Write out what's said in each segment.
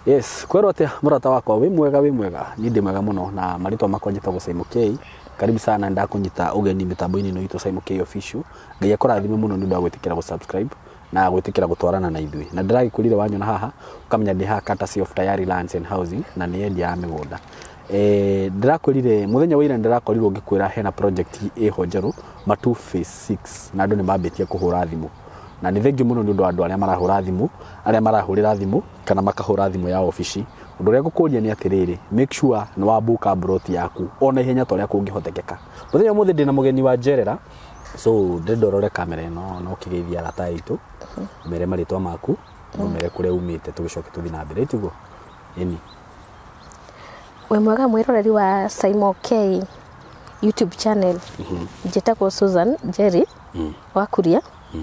Yes, kwero atia murata wakwa wi mwega ni ndi mwega muno na maritwa makwa njitagwo Simon K. Karibu sana ndakunyita ugeni mitambo-ini no itu Simon K official. Ngai akurathime muno ni ndu agwitikira go subscribe na gwitikira gutwarana na ithui. Na ndiragikurire wanyona haha ukamenya ndi ha courtesy of Tayari Lands and Housing na ni endia ya migunda. Ndirakurire muthenya wa ira ndirakorirwo ngikwira hena project iho njeru matu phase 6 na andu ni mambitie kuhura thimu. Na ni thengi muno ni ndu andu aria marahura thimu, aria marahurira thimu kana makahura thimu ya ofici. Undu ria gukuria ni atiriri, make sure ni wa book broti yaku ona ihenya to ria kungihotekeka. Muthenya muthe ndina mugeni wa Jerera, so ndorore kamera ino no kigeithia rata itu mere maritwa maku no mere kuria umite tugicoke tuthi na mbere itugo eni. We mwega mwiroreri wa Simon K YouTube channel. Njitagwo Susan Jerry wa Kuria.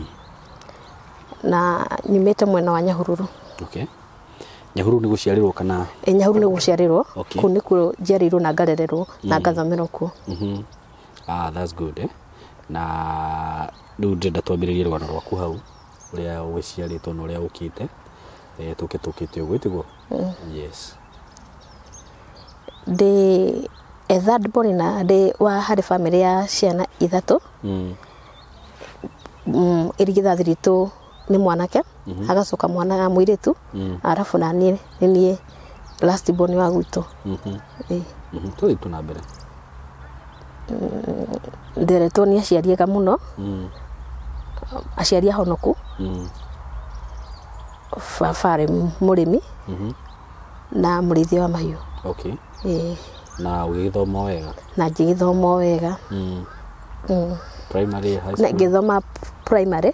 Na nyumite mwena wa Nyahururu. Okay. Nyahururu ni guciarirwo kana? Nyahururu ni guciarirwo. Okay. Ku niku njiarirwo na ngarererwo na ngathomerwo ku. That's good na riu ndenda twambiririe rwano rwaku hau uria wiciaritwo na uria ukite tukite uguo itigo. Yes. De third born na de wa hari family ya ciana ithatu. Irigithathi ritu ni mwanake agacoka mwana muiritu arafu na nie last born wa gwitu. Tuthi tu na mbere. Nderetwo ni aciariega muno. Aciari ahonoku. Fafare murimi na murithia wa mahiu. Okay. Na ugithoma wega? Na ngigithoma wega. Primary, high school? Na ngithoma primary.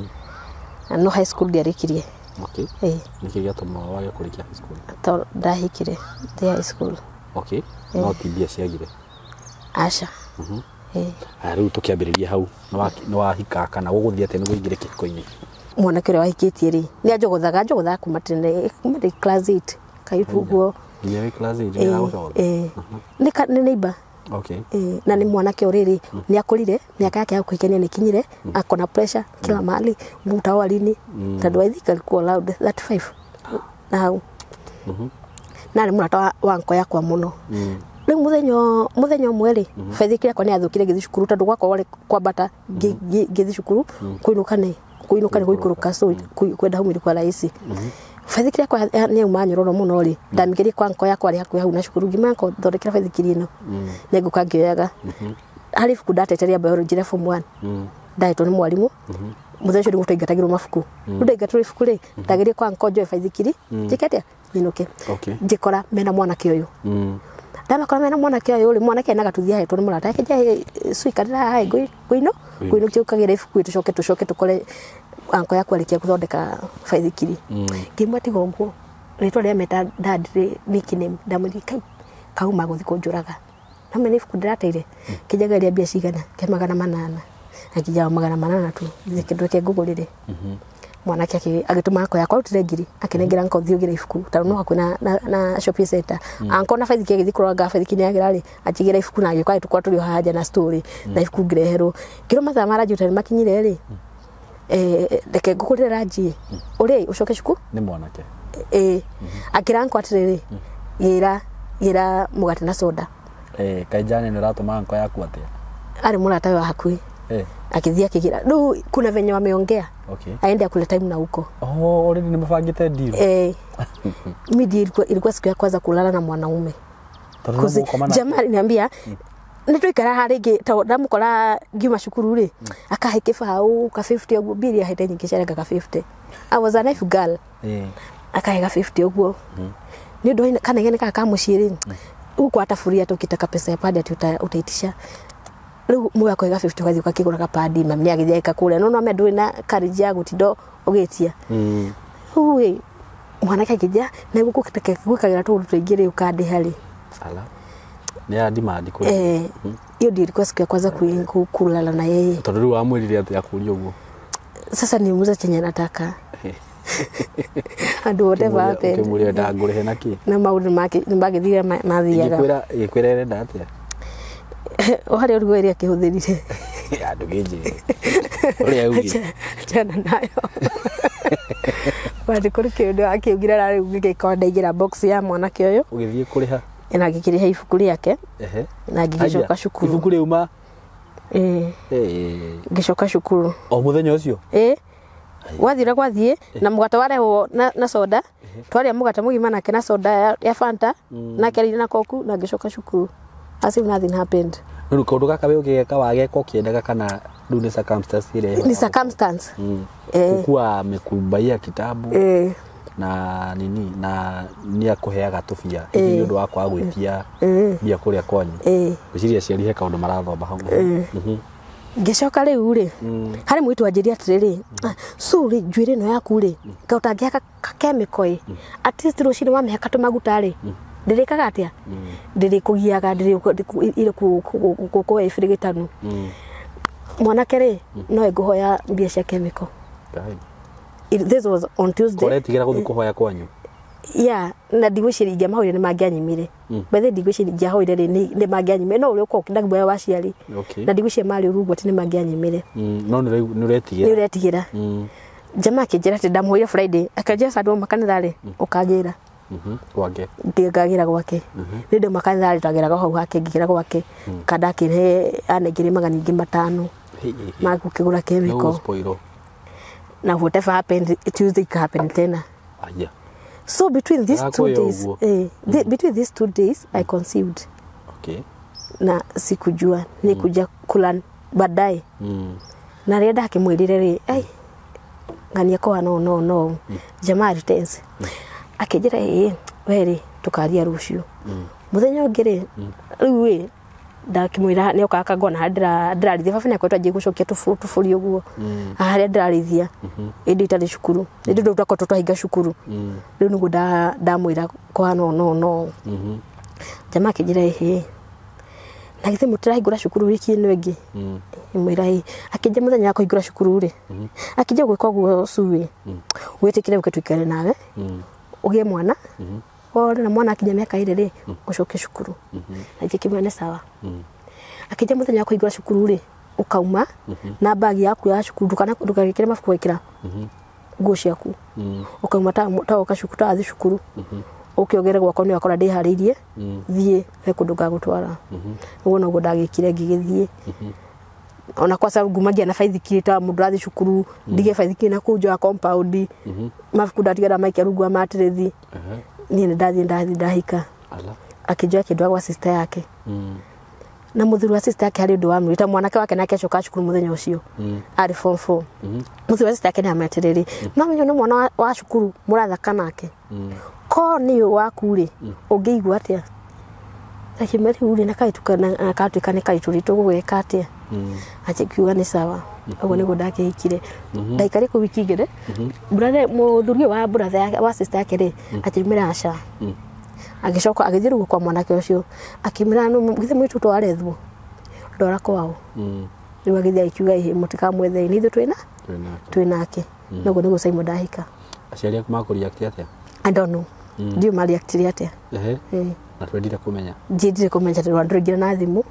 No high school ndiarikirie. Okay. Niki giatuma wage kurikia high school? To ndahikire high school. Okay. No tibia ciagire? Aca. Riu tukiambiriria hau no wahika kana guguthia tene guingire kihiko-ini? Mwanake uria wahikitie ri ni njogothaga kuma tene class 8 kaitu guo. Ni class 8 ni agocogotha? Ni neighbor. Okay. Na ni mwanake uriri ni akurire miaka yake ya kuikenia ni kinyire akona pressure kila mahali muta walini tondu I think alikuwa allowed 35 now. Na ni murata wa nko yakwa muno. Riu muthenya mweri faithikire yakwa ni athukire githi cukuru tondu gwakwa wari kwambata githi cukuru kuinukane guikuruka so kwenda humiri kwa raisi. Faithikire yakwa ni umanyuroro muno ri ndamigerie kwa nko yakwa ri hakuhi hau na cukuru ngima nko thondekera faithikire ino neguka ngioyaga hari fuku ndateteria biology le form 1 ndaitwo ni mwarimu muthenya ucio ndingutaingatagirwo mabuku ndaingatwo ibuku ri ndagerie kwa nko njoe faithikiri njiketia ninuke njikora mena mwanake uyu ndamakora mena mwanake uyu ri mwanake ena gatuthia hetwo ni murata yake je suikarira hai guino kiukagira ibuku tucoke tukore anko yakwa rikia kuthondeka faithikiri ngimwatiga uguo ritwa ria meta dad nickname ndamurika kauma guthi kunjuraga na mene ibuku ndirateire kijagaria bia cigana ke 800 akija 800 tu ndikindweke ngugurire mwanake agituma anko yakwa utire ngiri akinengira anko thiugira ibuku tano no hakuna na shopping center anko na faithikiri githi kuroga faithikiri yagira ri achigira ibuku na gikwa tukwa turi haja na story na ibuku ngirehero kiro matha marajuta makinyire ri ndeke ngukurira nji uri ucoke cuku ni mwanake akira anko atiriri gira mugate na soda kaijane ni ratuma anko yaku atia ari murata wa hakui akithia kigira du kuna venye wameongea aende akule time na huko already nimefangite deal midi ilikuwa siku ya kwanza kulala na mwanaume jamaa niambia nitwikara harigi to ndamukora ngiuma cukuru ri akahe kibau ka 50 uguo bili ahete nyingi cereka ka 50 I was a knife girl akahe ka 50 uguo ni ndo kana ngene kaka muciri uko atafuria tukitaka pesa ya padi ati utaitisha riu muya kwa 50 kwathi ukakigura ka padi mami agithia kule no no amendu na courage ya gutindo ugetia uwe mwana kakija na guko kitaka gwikagira tu tuingire ukande hari ala ni adimadi kwa hiyo ndio ilikuwa siku ya kwanza kulala na yeye tondu riu amwirire ati akuria uguo sasa ni muza chenye nataka andu whatever happened kimuria ndangure na ki na maundu make mbagithira mathiaga gikwira enda atia ohari urugo eri akihuthirire andu giji uri augi chana nayo Wati kuri kindu akiugira rari ngikora ndaigira box ya mwanake uyu ugithie kuriha ina ngikiriha ibuku riake na ngicoka cukuru ibuku riuma ngicoka cukuru o muthenya ucio gwathie na mugata wareho na soda twaria mugata mugima nake na soda ya Fanta na keri na koku na ngicoka cukuru as if nothing happened. Nuru kaundu gaka we ugeka wageka ukiendaga kana ndu ni circumstance ile ni circumstance kwa mekumbaia kitabu na nini na ni akuheaga tufia hiyo ndo wako agwitia bia kuria kwanyu uciria ciari kaundu marathomba hau ngicoka riu ri hari mwitu anjiria atiriri so ri njuire no yaku ri kautangiaka chemical at least rucini wa mehaka tumaguta ri ndirikaga atia ndirikugiaga ndire ku ifirigitanu mwanake ri no nguhoya mbia cia chemical. This was on Tuesday. Koretigira guthi kuhoya kwanyu. Na ndigwiciria mahoire ni mangianyimire. Bethe ndigwiciria hoire ni mangianyimire no uri uko ndagibwa waciari. Na ndigwiciria mari urugu ati ni mangianyimire. No ni uretigira. Jamaa kijira ati ndamuhoire Friday akaja sandu makanitha ri ukagira. Gwake. Ngagira gwake. Ndio makanitha ri twagira hau hake ngigira gwake. Kadakire anegire maganigi 5. Makukigura chemical. Now whatever happened Tuesday can happen tena. So between these 2 days between these 2 days I conceived. Na sikujua nikuja kula baadaye. Na rienda akimwirire ri ngania kwa no jamaa retense akijira weri tukaria rucio muthenya ngire riu ndakimwira ni ukakagona ndirarithia baba nako twaje gucokia tufuri uguo haria ndirarithia indi itari cukuru indi ndo twako twahinga cukuru riu nugo ndamwira kwa no jamaa kijira na githe mutirahingura cukuru wiki ino ingi mwira akije muthenya wa kuhingura cukuru ri akije gwika uguo suwe witikire ukatwikare nawe ugie mwana ore na mwana akinya miaka ile ri ucoke cukuru na ikimwe ni sawa akije muthenya wa kuhingura cukuru ri ukauma na bagi yaku ya cukuru kana ndukagikire mafuku wikira nguo ciaku ukauma ta ukacukuru athi cukuru ukiogere gwako ni wakora ndihariirie thie he kundu gagutwara uguo no ndagikire ngigithie ona kwa sababu gumagia na faithikire ta mundu athi cukuru ndige faithikire na kuja compound mafuku ndatigara maiki rugwa matirithi ni ndahika akijua kidwa kwa sister yake na muthuri wa sister yake hari ndu wa mwita mwanake wake nake acoka cukuru muthenya ucio ari form 4 muthuri wa sister yake ni amatiriri mamenyo no mwana wa cukuru murathaka nake ko ni waku ri ungeigua atia akimari uri na kaitukana akatuikane kaituritu gweka atia achikiuga ni sawa ugo ni godake ikire ndaikari ku wiki igire brother muthuri wa brother yake wa sister yake ri atimira asha agicoka agithiru kwa mwanake ucio akimira no githe mwitu twarethwo ndora kwao riu agithia ikiuga mutika mwethe ni ithu twinake nugo nigo Simon ndahika aciari aku makuri atia I don't know ndio mali aktiri atia na twendire kumenya njidire kumenya twa ndringira na thimu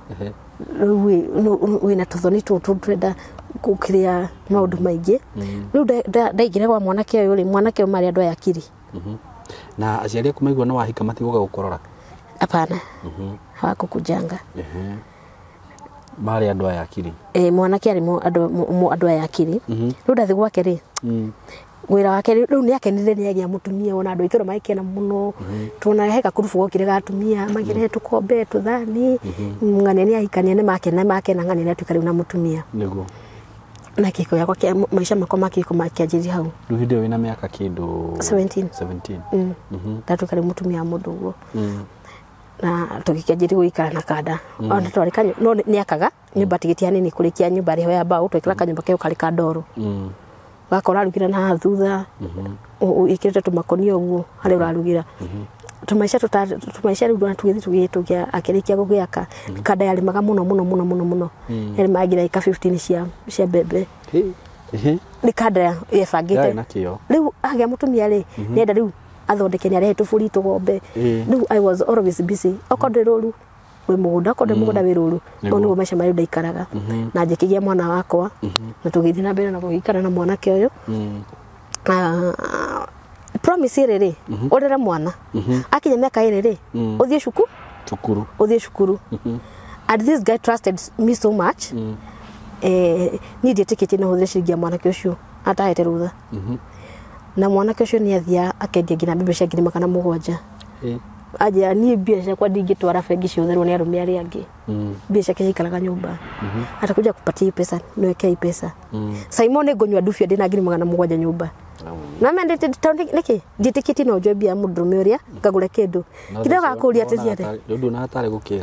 we na tuthoni twenda kukiria maundu maingi riu ndaigira kwa mwanake uyu mwanake mari andu aya akiri na aciari aku maigua no wahika matiguga gukorora apana hawakukujanga mari andu aya akiri mwanake ari andu aya akiri riu ndathi gwake ri wira wake riu ni akenire ni agia mutumia ona andu itoro maikena muno tuna heka kurufu gokire gatumia magire tukombe tuthani ngane ni ahikania ni makena ngane ni tukari na mutumia niguo na kiko yakwa kia maisha makoma makiko makiajiri hau riu hinde wina miaka kindu 17 tatukari mutumia mundu guo na tukikiajiri guikara na kada ona twarika no ni akaga nyumba tigitiani ni kurikia nyumba riho ya bao twikira kanyumba keo kari ka ndoro wakora rugira na thutha ikirete tumakonio uguo hari urarugira tumaisha rudu tugithi akirikia gugiaka kada yali maga muno eri magira ika 15 cia bebe ni kada yefagite riu agia mutumia ri nenda riu athondeke ni arehe tufuri tugombe riu I was always busy okondiroru we mugunda konde mugunda wiruru ono maisha mari ndaikaraga na njikigia mwana wakwa na tugithi na mbere na gukara na mwanake uyu promise riri urere mwana akinya miaka riri uthie cukuru and this guy trusted me so much ni ndietĩkĩtie na hũthĩre ciringi ya mwanake ũcio atahete rutha na mwanake ũcio nĩ athia akendia nginya mbembe cia 700 aja ni mbia ciakwa ndingĩtwara bengi ciotherwo nĩ arũme arĩa angĩ mbia ciake cikaraga nyũmba atakuja kupatia pesa niwekei pesa Simon ngonywa ndubia ndina 700 nyũmba na mendete niki nditikiti no njoe mbia mũndũrũme ũrĩa ngagũre kĩndũ kidogo akũria tĩciare ndũ na hatarĩ gũkĩga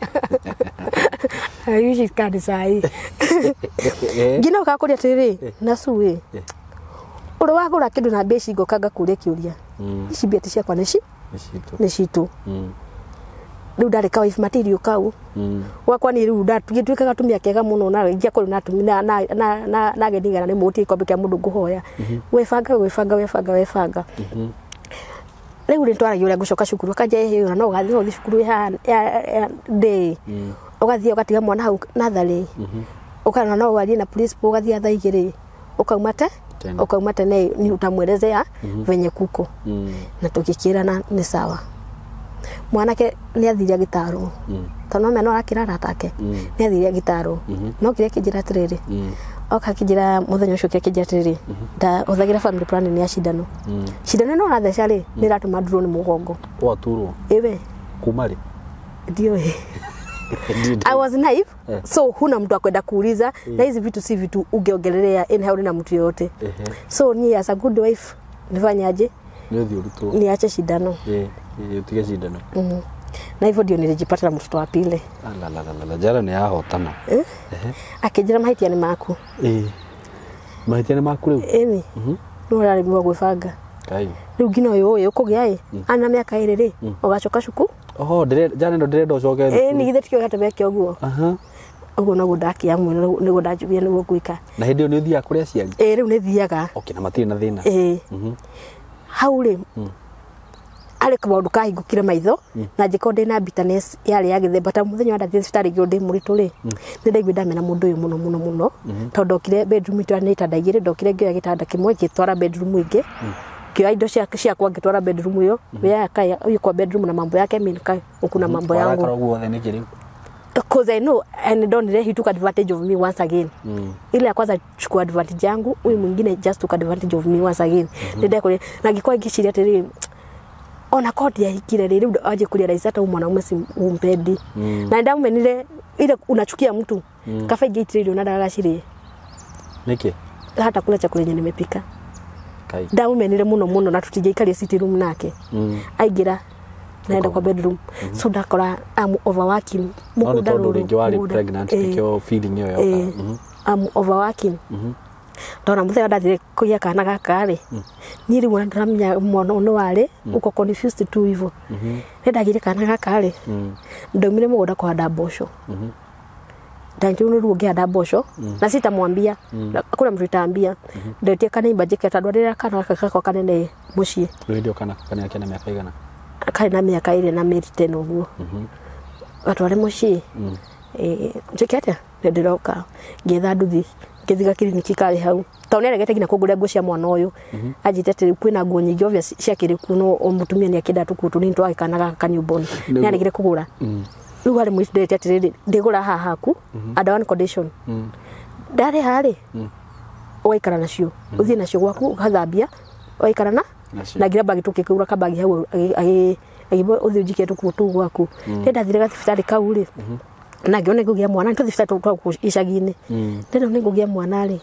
ayushi kandi sai ngina ukakũria tĩrĩ na suĩ ũrĩ wagũra kĩndũ na mbia cingo kanga kũria kĩũria ici mbia ciakwa nĩ citũ riu ndarĩ ka wife material kau wakwa ni riu ndatugĩtuĩkaga tumia kega mũno na ingia kũrĩ na tumia na gedingana nĩ mũti ikombe kĩa mũndũ ngũhoya webanga riu nĩ twaragia ũrĩa ngũcoka cukuru akanja hiyo no ũgathiĩ ũthi cukuru ya day ũgathiĩ ũgatiga mwana hau natharĩ ũkana no warie na principal ũgathiĩ thaa 2 ukauma tene ni utamwelezea venye kuko na tukikirana ni sawa mwanake ni athiria gitaro tano meno akirara take ni athiria gitaro no kire kijira tiriri oka kijira muthenya ucio kijira tiriri da uthagira family plan ni ashidano shidano no na thecari ni ratuma drone mugongo waturwo ewe kumari ndio I was naive so huna mtu akwenda kuuliza na hizi vitu si vitu ungeongelelea in hell na mtu yote so ni as a good wife nifanyaje niache shidano utige shidano na hivyo ndio nilijipata na mtoto wa pili la jara ni ahotana akijira mahitia ni maku mahitia ni maku leo no rari mwa gwibanga kai riu ngino yoyo kugia ana miaka iriri ugacoka cuku jana ndo ndĩrenda ũcoke ni githe tikio gatebe kio guo uguo no gudaki amwe ni gudajubia ni gwika na hindi yo ni thia kũrĩa ciari riu ni thiaga okay na matirĩ na thĩna haure ale kwa nduka hingukire maitho na njiko ndina bitterness yale ya githemba ta muthenya wa ndathie citari gyo muritu ri ni ndaigwe ndamena mundu uyu muno to ndokire bedroom itu ni tandaigire ndokire ngioya gitanda kimwe gitwara bedroom ingi kio indo cia kwa ngitwara bedroom iyo ya kaya uyu kwa bedroom na mambo yake mimi kuna mambo yangu because I know and don't he took advantage of me once again ile kwanza chukua advantage yangu huyu mwingine just took advantage of me once again ndio kule na ngikwa ngishiria tiri ona kodi ya hikire riri aje kulia rais hata mwanaume si umpendi na ndio menile ile unachukia mtu kafa gate radio na dala shiri niki hata kula chakula yenye nimepika kai ndio menile muno na tutije ikali sitting room nake aigira naenda kwa bedroom so ndakora am overworking muda ringi wali pregnant nikio feeling yo yoka am overworking ndona muthenya ndathire kuya kana gakari ni ri mwana ndamya mwana ono wale uko confused tu hivyo ndagire kana gakari ndomire mugoda kwa dabosho ndanjuru ni ruge dabosho na sitamwambia kuna mtu tambia ndetie kana imbajike tandwarira kana kakako kanene mucie ndio kana yake na miaka igana kai na miaka ile na meri teno guo atware mucie njikete ndiroka ngitha nduthi ngithiga kiriniki kari hau taunere gete gina kugura nguo cia mwana uyu ajitete kwina nguo nyingi ovya cia kiriku no mutumia ni akida tukutu ni ntwa ikanaga kanyuboni ni aregire kugura riu hari mwite atiriri ndigura haha ku under one condition ndari hari waikara nacio uthie nacio gwaku gathambia waikara na ngira bagi tukikura kabagi hau agibo uthie njike tukutu gwaku ndenda thire gathibitari kau ri na ngione ngugia mwana ntuthibitari twa icagi-ini ndenda ni ngugia mwana ri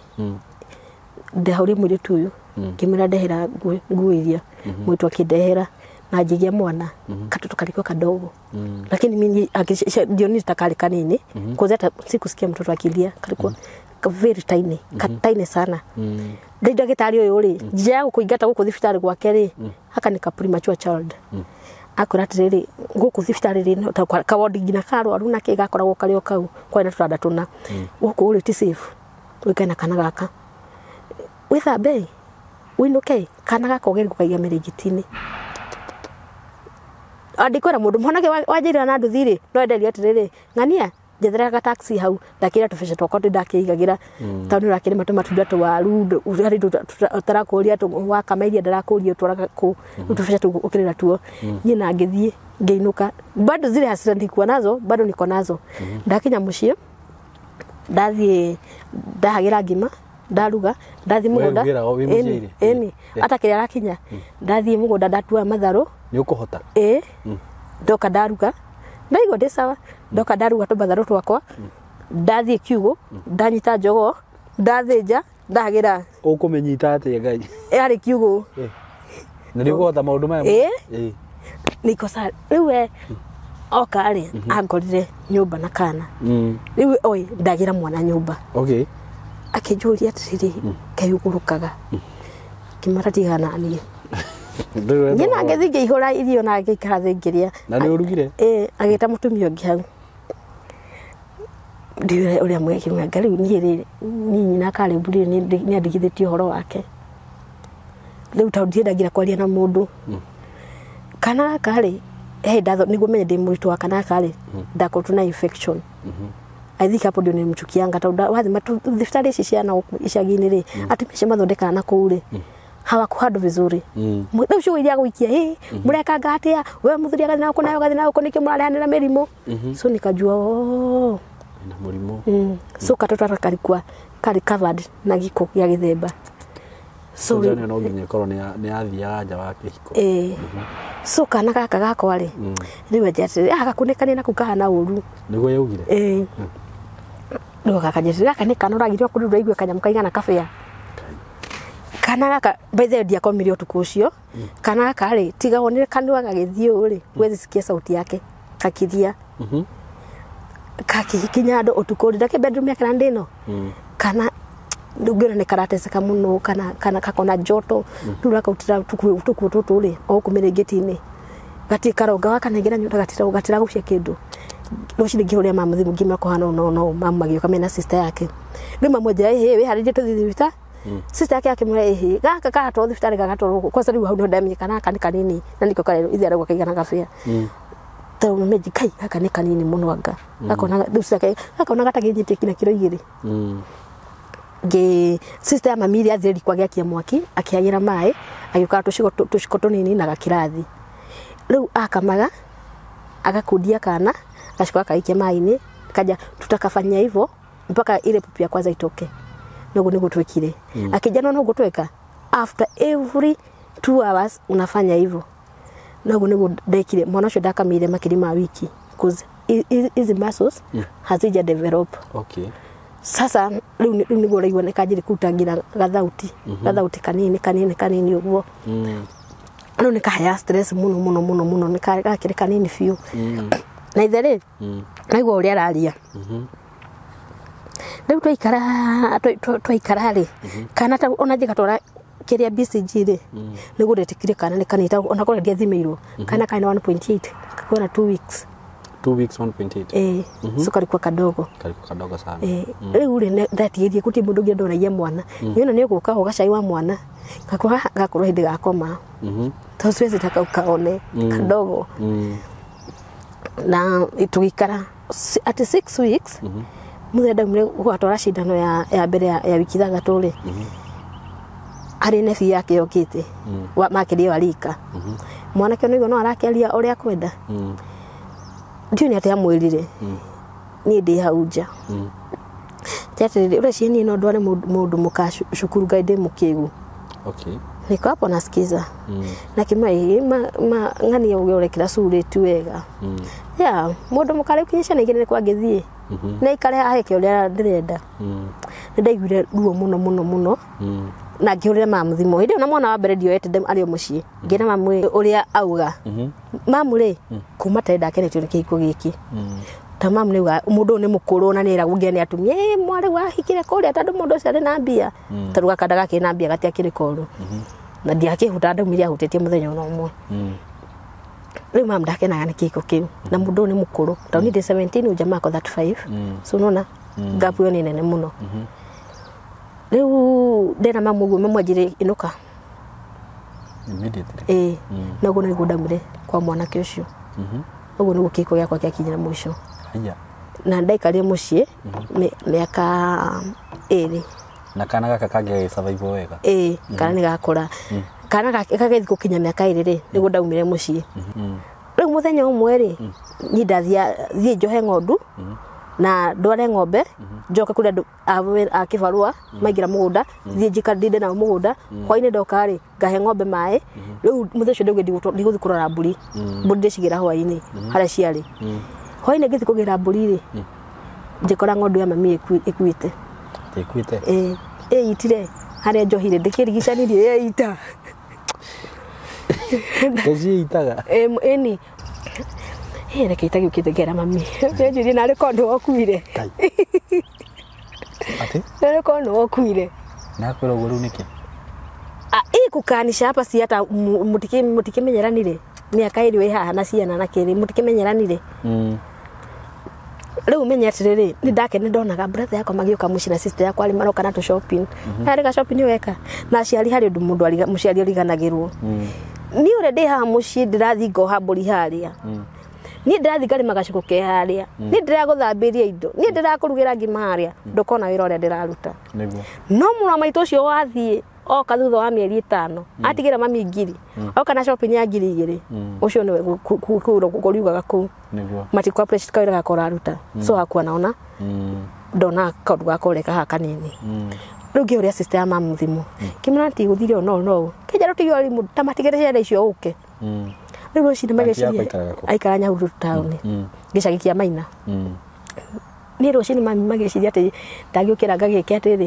ndauri mwiri tuyu kimira ndehera nguo iria mwitu akindehera na njigia mwana katoto kaliko kadogo lakini mimi ndio nitakali kanini kuzeta sikusikia mtoto akilia kalikuwa very tiny tiny sana ndio gitari uyu ri njia kuingata guku thibitari gwake ri haka ni ka premature child akuratiriri guku thibitari ri ka ward ngina karo aruna ke gakoragwo kario kau kwa na turanda tuna guku uri ti safe wikana kana gaka withambe winuke kana gaka ogeri gukaiga mirigitini andikwera mundu mwanake wajirira na nduthiri no enderia atiriri ngania njethera taxi hau ndakira tubesha twakwa ndakiigagira tondũ ndakire matunda twaru urari tutarakũria wakamairia ndarakũria twaraga ku tubesha tukirira tuo nyina ngithie ngeinuka bado zile hasira ndikuwa nazo bado niko nazo ndakinya mucio ndathie ndahagira ngima ndaruga ndathie mugunda eni hata kile arakinya ndathie mugunda ndatua matharu ni ukuhota ndoka ndaruga ndaigo ndi sawa ndoka ndaruga tumatharu twakwa ndathie kiugo ndanyita njogo ndathinja ndahagira ukumenyita atia ngai ari kiugo na niguo ta maundu maya niko sa riwe okari angorire nyumba na kana riwe oi ndagira mwana nyumba okay akijuria atiriri kayugurukaga kimaratigana ni nyina ngethige ihura irio na ngikara thingiria na ni urugire agita mutumio ngi hau ndiwe uria mweki ngari ni nyina kale buri ni andigithitio horo wake riu taundi ndagira kwaria na mundu kana kale ndatho niguo menye ndi muritu wa kana kale ndakotuna infection I think hapo ndio nimchukianga tondu wathi thibitari ici ciana icagi-ini ri atumia mathondekana na kuu ri hawakuhandwo vizuri riu ciugo iria gwikia murekanga atia we muthuri agathi nako nayo gathi nako niki murarehanira mirimu so nikajua na murimu so katoto kalikuwa kali covered na giko ya githemba so ndio no nginya korwo ni athiaga nja wa kihiko so kana gaka gakwa ri riwe jati agakunekania na kukahana uru niguo yaugire ndo gakajetira gaka ni kana uragirwo kurura igwe kanyamu kaigana kafea kana gaka by the way akomire utuku ucio kana gaka ri tiga wonire kanwa gagithio ri wezi sikia sauti yake kakiria kakihikinya ndo utuku ndake bedroom yake ndino kana ndugera ne karateseka muno kana kakona joto nduraka utira tuku tuturi o kumire geti-ini gati karoga wakanegera nyota gatira gucia kindu rucini ngihuria mama thimu ngima kohana no mama gioka mena sister yake ni mama moja we harije tuthithita sister yake akimure gaka kato thibitari gagatoro kwa sababu hau ndo ndamenye kana kanini na niko kale ithera gwa kaigana gafia tau meji kai gaka ni kanini muno anga akona dusa kai akona gataginyite kina kiro igiri ge sister ya mamiri athiri kwa gyakia mwaki akiagira mai agikuka tushiko tunini na gakirathi riu akamaga agakundia kana gashikwa kaikia mai-ini kaja tutakafanya hivyo mpaka ile pupu ya kwanza itoke nogo nigo twekire akijana nogo tweka after every 2 hours unafanya hivyo nogo nigo dekire mwana sho dakamire makiri ma wiki cause hizi muscles hazija develop okay sasa riu nigo raigwa nekajiri kutangira gathauti kanini uguo ano nikahaya stress muno nikakire kanini fiu na ithere naigwa uria araria riu twaikara ri kana ta ona jigatora kiria BCG ri nigo retikire kana ni kanita ona kore dia thimirwo kana 1.8 kakona 2 weeks 1.8 so kalikuwa kadogo sana riu ri ndatigirie kuti mundu ngi ndoragia mwana yona ni guka ugacai wa mwana gakorwo hindi gakoma tosiwezi taka ukaone kadogo na itugikara at 6 weeks muthenda mure gwatwara cindano ya mbere ya wiki thagatu ri ari nefi yake yokite wa makiri walika mwana kio nigo no arakiaria uria kwenda ndio ni atia mwirire ni ndi hauja tete ule cieni no ndware mundu mukashukuru gaide mukigu okay niko hapo nasikiza na kimai ngani ya ugore kila sure tu wega ya mundu mukare kinyesha nigire kwa ngithie na ikare aheke uria ndirenda ndaiguire ruo muno na ngihurira mamu thimo hindi na mwana wa mbere ndio ete ari mucii ngira mamu uria auga mamu ri kuma tenda kenetio ni kihiko giki ta mamu ni mundu ni mukuru na nira gungeni atumie mwari wa hikire kuria tandu mundu cio ari na mbia taruga kandaga kina mbia gati akiri koru na ndiakihuta ndaumiria hutetie muthenya no umwe riu mamu ndakenaga ni kihiko kiu na mundu ni mukuru ta ni 17 ujama ko 35 so nona gapu yo ni nene muno riu ndena mamu mamwajire inuka immediately nago ni gudamire kwa mwana kiucio ugo ni gukiko yakwa kiakinyira mwisho haya na ndaikarie mucii miaka 2 na kana gaka kage survive wega kana ni gakura kana gagethi gukinya miaka 2 ri nigu ndaumire mucii riu muthenya umwe ri ni ndathia njohe ng'ondu na ndware ng'ombe njoka kuria akibarua maigira mugunda thie njikandinde na mugunda hwaine ndoka ri ngahe ng'ombe mai riu muthecio ndiguthiĩ kurora mburi mburi ndicigira hwaine haria ciari hwaine ngithi kugira mburi ri njikora ng'ondu ya mami ikuite itire haria njohire ndikirigicanirie ita itaga eni reke itagiukite ngera mami njurie nari kondu okuire ati nari kondu okuire na kwira guru niki kukanisha hapa si hata mutikimenyeranire miaka 2 wi haha na ciana na kiri mutikimenyeranire riu menye atiriri ni ndake ni ndonaga brother yakwa magioka muci na sister yakwa ali maroka na to shopping hari ga shopping weka na ciari hari ndu mundu ali muciari origanagirwo ni ure ndi ha muci ndirathi ngoha mburi haria ni ndirathi ngari magacuko ke haria ni ndiraguthambiria indo ni ndirakurugira ngima haria ndukona wira uria ndiraruta no mura maitu ucio wathie oka thutha wa mieri 5 atigira mami ngiri oka na shopping ya ngiri 2 ucio ni kuriugaga ku matikwa pressure kawira gakora ruta so hakwa naona ndona kaundu gakoreka ha kanini riu ngiuria sister ya mamu thimu kimana ti guthire no kija rutiyo rimu tamatigire ciana icio uke riu ucio mageciria aikara Nyahururu town gicagi kia Maina ni rucio ni mami mageciria ati ndagiukira ngagike atiri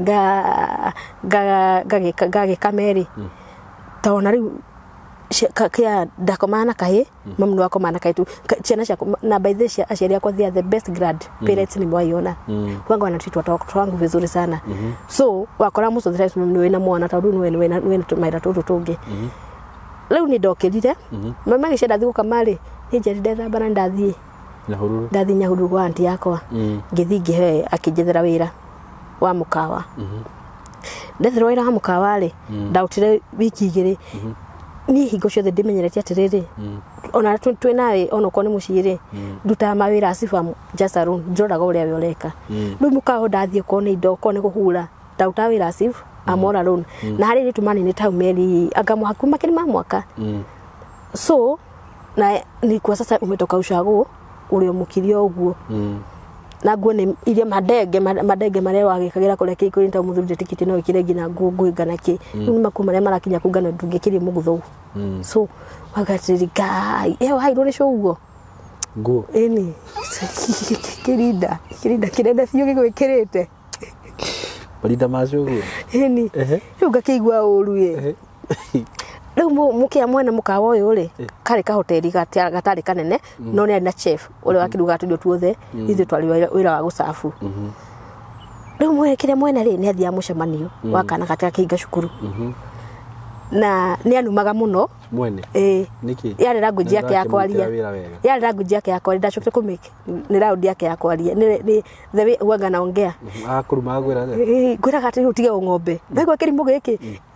kameri taona riu kia ndakomana kahi mamu no akomana kaitu ciana cia na by the way aciari akwa the best grad parents ni mwaiona wangu wanatreat watoto wangu vizuri sana so wakora most of the time ni na mwana tatu ni tumaira tutu tungi riu ni ndokirire mama gicenda thiguka mari ni njerinde thambana ndathie Nyahururu kwa aunti yakwa ngithi ngihe akijethera wira wa mukawa ndethera wira wa mukawa ri ndautire wiki 2 ni hingo ciothe ndimenyerete atiriri ona twinawe ona ko ni muciri nduta mawira asifa jasaron njoraga uria we ureka riu mukawa ndathie ko ni indo ko ni guhura ndauta wira asif amora run na hari ni tumani ni tau meri agamu hakuma kini mwaka so na ni kwa sasa umetoka ushago urio mukirio uguo na nguo ni iria madege maria wagikagira kureka ikurinta muthurije tikiti no ikiregi na nguo ngana ki ni makuma marakinya kugana ndungikiri muguthu so wagatiri kai hairo ni shugo nguo eni kirinda kirenda fiyo gigwikirite barinda macugu eni uga kigwa uru ye riu mukia mwene mukawa uyu ri kari ka hoteli gatari kanene no ni na chef uri wakiruga tudio tuothe ithu twali wira wa gusafu riu mwekire mwene ri ni athia mucemanio wakana katika kiinga cukuru na ni anumaga muno mwene niki yari language yake ya kwaria yari language yake ya kwaria ndacokete kumike ni round yake ya kwaria ni the way wanga naongea kuruma gwira gwira gati utige ng'ombe ndagwa kirimo giki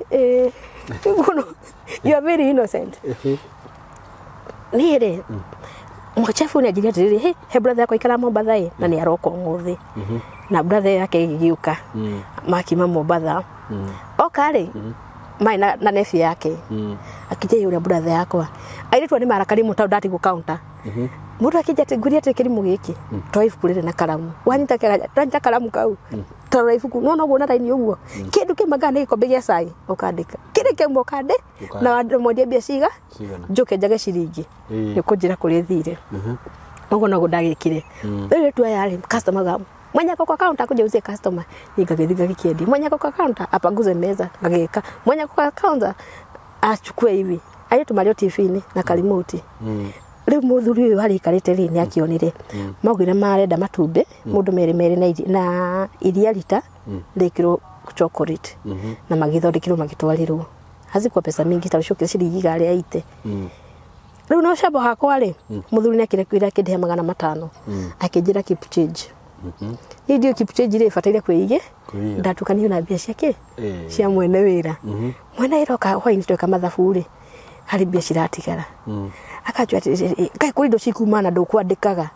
you are very innocent ni mwachafu ni ajiria tiri he brother yako ikala Mombasa na ni aroko ng'othi na brother yake igiuka makima Mombasa okale mai na nefi yake akije yule brother yakwa airitwa ni marakari mutau dati ku counter mutu akija teguria tekerimu giki toifu kulire na kalamu wanita kalamu kau toifu ku no gona taini uguo kindu kimagana ikombe gya sai ukandika kire kembo kande na wandu modie bia ciga njuke njage ciringi ni kunjira kuri thire uguo no gundagikire riu tu yari customer gamu mwenye kwa counter kuja uzie customer nikagithiga gikiendi mwenye kwa counter apanguze meza ngagika mwenye kwa counter achukue hivi ayetu Mario TV na kalimoti riu muthuri uyu hari karite ri ni akionire maugire marenda matumbe mundu mere na iria lita ndikiro chocolate na magithondekirwo magitwarirwo hazikwa pesa mingi tarishoke ciringi gari aite riu no shabo hakwa ri muthuri nekire kwira kinde 500 akijira keep change ndio keep change ri fataire kwige ndatukanio na bia ciake cia mwene wira mwene iroka hwaini tweka mathafuri hari bia ciratigara akajua kai kuri ndo cikumana ndo kwandikaga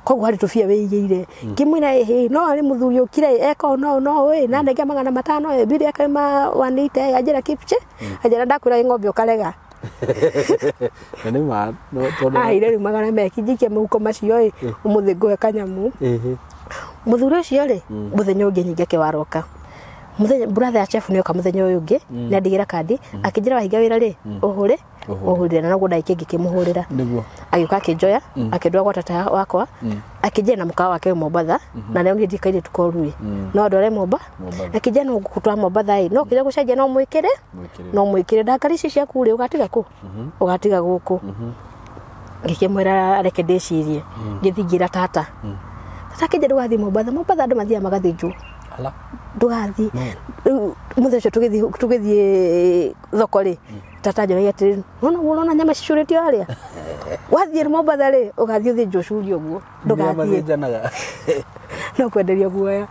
koguo hari tubia wiigire ngimwira no ari muthuri ukire eko no na ndege 500 bili akaima 180 ajira kipche ajira ndakwira ng'ombe ukarega nene ma no tono ire magana mekijike muko macio umuthi ngoe kanyamu muthuri ucio ri muthenya ungi nyinge kiwaroka muthenya brother ya chef niyo kamuthenya uyu ungi na ndigira kandi akijira wahiga wira ri uhurire na naguo ndai kingi kimuhurira niguo agioka akijoya akindwa kwa tata wakwa akije na mukawa wake Mombatha na leo ndikaire tukorui no ndore akije no gukutwa Mombatha no kije gucenjia no mwikire ndakari ici ciaku ri ugatiga ku ugatiga guku ngikimwira reke ndicirie ngithingira tata kije ndugathi Mombatha andu mathia magathinju ala ndugathi mutheco tugithie thoko ri tata njora yatiri urona nyama cicurĩtio haria wathiĩ Mombatha ri ugathi uthinjwo curi uguo ndugathi no kwenderia guoya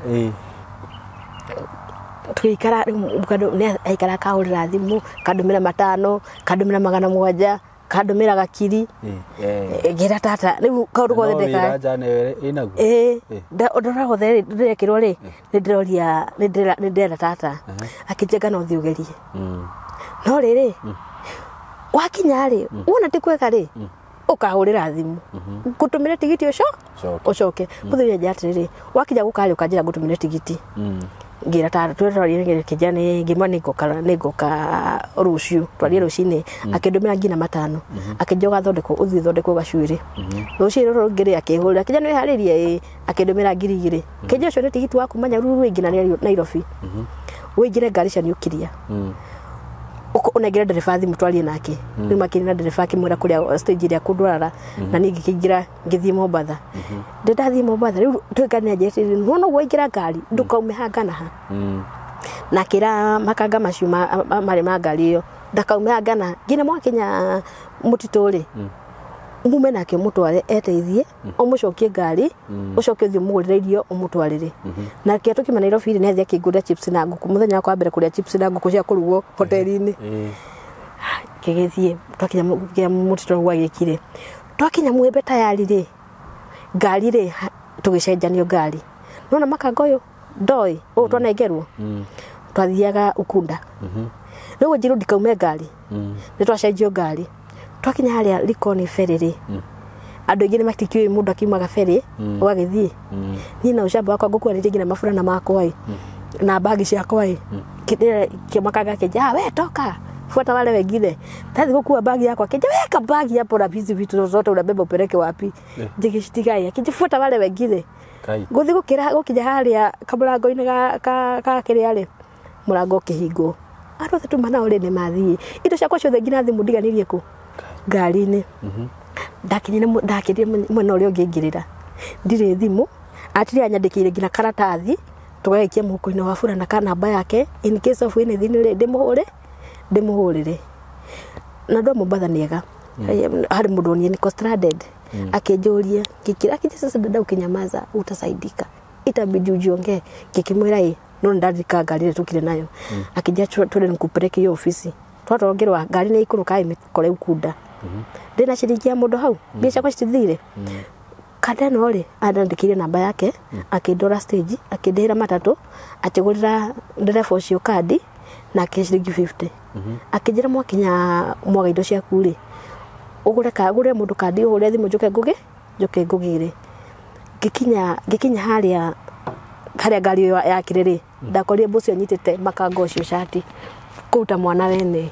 tuikara ne aikara kahurira thimu kandumira 5 kandumira 700 kandumira gakiri gira tata riu kaundu gothe ndeka ndora gothe ndirekirwo ri ndiroria ndira tata akijenga no thiugerie no riri wakinya ri wona tikweka ri ukahurira thimu gutumire tigiti ucoke muthuri njatiri wakinya gukari ukanjira gutumire tigiti ngira tata twirorire ngire kijane ngima ningoka ruciu twarie rucini akindumira ngina 5 akijoga thondeko uthi thondeko gacuiri ruciu roro ngire akihurira kijane we haririe akindumira 2,000 kije ucio ni tigiti waku manya ruru ingina Nairobi wingire ngari cia nukiria unegera ndereba thimu twarie nake ni makiri na ndereba kimwira kuria stage ria kundwara na ningi kigira ngithie Mombatha ndathi Mombatha riu twikania jeti no gwikira ngari ndukaume hangana ha na kira makanga macio mari magari iyo ndakaume hangana ngine mwakinya mutituri mume nake mutware eteithie umucokie ngari ucokie thio mugurire irio umutwarire na kio tukima Nairobi ne thia kingura chips na nguku muthenya kwa mbere kuria chips na nguku cia kurugwo hoteli-ini kigithie twakinya mutituri gwagikire twakinya mwembe tayari ri ngari ri tugicenjanio ngari nona makanga uyu ndoi twanengerwo twathiaga Ukunda riu njiru ndikaume ngari ni twacenjio ngari twakinya haria Likoni ferry andu ingine matikio mundu akiumaga ferry ugagithie ni na ucamba wakwa ngukwaririe ngina mafurana makwa na bagi ciakwa kidire kimakaga kija we toka fuata wale wengine tathi gukua bagi yakwa kija weka bagi hapo na vitu zote unabeba upeleke wapi jigishtigai kijifuata wale wengine guthi gukija haria kamurango-ini ka kiriare murango kihingo andu thatu mana uri ni mathii indo ciakwa ciothe ngina thimu ndiganirie ku ngari-ini ndakinyire mwena uria ungingirira ndire thimu atiri anyandikire ngina karatathi tugagikia muhuko-ini wa burana kana namba yake in case of anything ndimuhurire na ndo Mombatha niega hari mundu ni stranded akinjuria kikira kiti sasa dada ukinyamaza utasaidika itabidi ujionge kikimwira no ndadika ngari ile tukire nayo akija twende nikupeleke hiyo ofisi twatongerwa ngari ni ikuruka imikore Ukunda ndina ciringia mundu hau biacha kwa cithire kada no ri andandikire namba yake akindora stage akindira matatu atigurira ndereba ucio kandi na ciringi 50 akijira mwakinya mwaga indo ciaku ri ugure mundu kandi uhure thimu njuke ngugire gikinya haria ngari ya kiriri ndakorire mbucio nyitite makanga ucio shati kuta mwana wene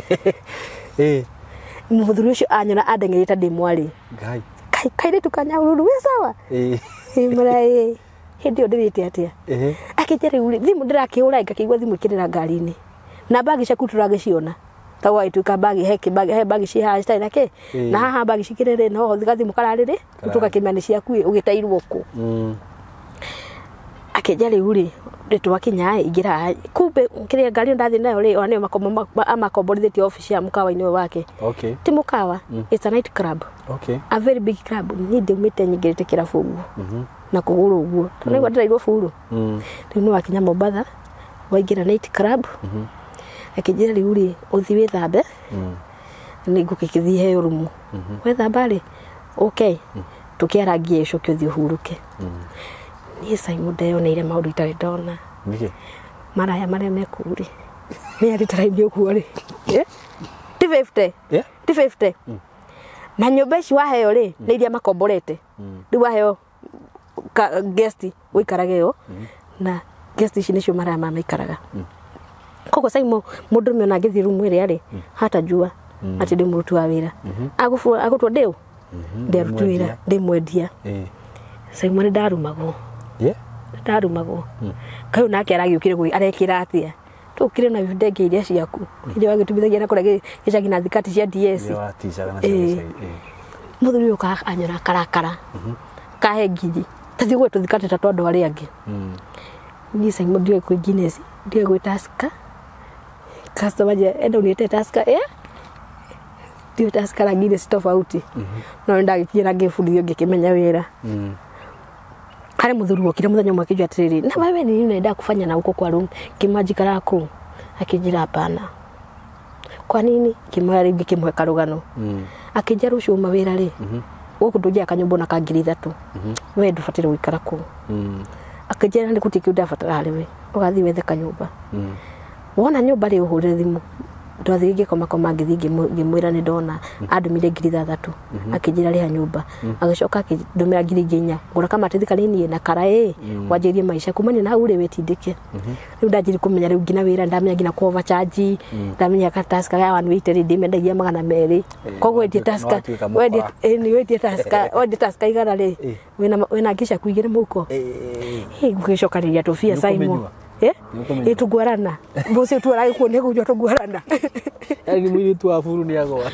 muthuri ucio anyona andengerita ndi mwari kaire tukanya ururu we sawa murai hindi ndirite atia akijere uri thimu ndirakiura ngakigwa thimu kirira ngari-ini na bagi ciaku turagiciona tawa ituka bagi he bagi ci ha stai nake na haha bagi cikirire no thigathi mukararire tukakimani ciaku ugitairwo ku akijere uri twakinya ingira kumbe kiria ngari ndathi nayo ri one makomborithĩtie office ya mukawa-ini wake ti mukawa it's a night club a very big club ni ndumite nyingirite kirabu uguo na kuguru uguo tunaigwa ndirairwo furu riu no akinya Mombatha waingira night club akijira riu ri uthi withambe ni ngukikithie he rumu withamba ri okay tukiaragia ico kiothi huruke ni Simon Deo ne ile maundu itari ndona niki maraya maria mekuri ni ari taraibio kuori ti 50 ti 50 na nyumba ici waheo ri ni iria makomborete riu waheo guest wikarageo na guest ici nicio maraya mamaikaraga kogo Simon mundu me ona ngithi room ire ari hata jua ati ndi murutu wa wira agutwa Deo nderutu wira ndimwendia Simon ndarumagwo ndarumagwo kayo nake aragiukire gwi arekira atia tukire na ndege iria ciaku iria wagitumithagia na kora gicagi na thikati cia DS muthuri uka anyora karakara kahe ngiri tathi gwe tuthikate tatu andu ari angi ni Simon ndio ku Guinness ndio gwe taska customer je endo ni taska ndio taska la Guinness tofauti no ndagikinya ngifundithio ngikimenya wira kare muthuri wokire muthenya umwe akijua atiriri na wewe ni unaenda kufanya na huko kwa room kimajika lako akijira hapana kwa nini kimwari ngikimwe karugano akija rucio mawira ri guku ndujia kanyumba na kangiri 3 we ndufatire wikara ku akija ndi kutiki udafatara we ugathi wethe kanyumba wona nyumba ri uhurire thimu ndwathige koma ngithingi ngimwira ni ndona andumire ngiri 3 akijira ri nyumba agicoka akindumira ngiri 4 ngura kama tithikani na kara wajirie maisha kumani na ure wetindike riu ndajiri kumenya riu ngina wira ndamenya ngina ku overcharge ndamenya ka taska ya 180 ndimendagia 200 kogo wetie taska wetie taska wetie taska igara ri wina ngisha kuigire muko ngicoka ri tufia Simon itugwarana bosi tu ara kuone kujua tugwarana ni mwili tu afuru ni yako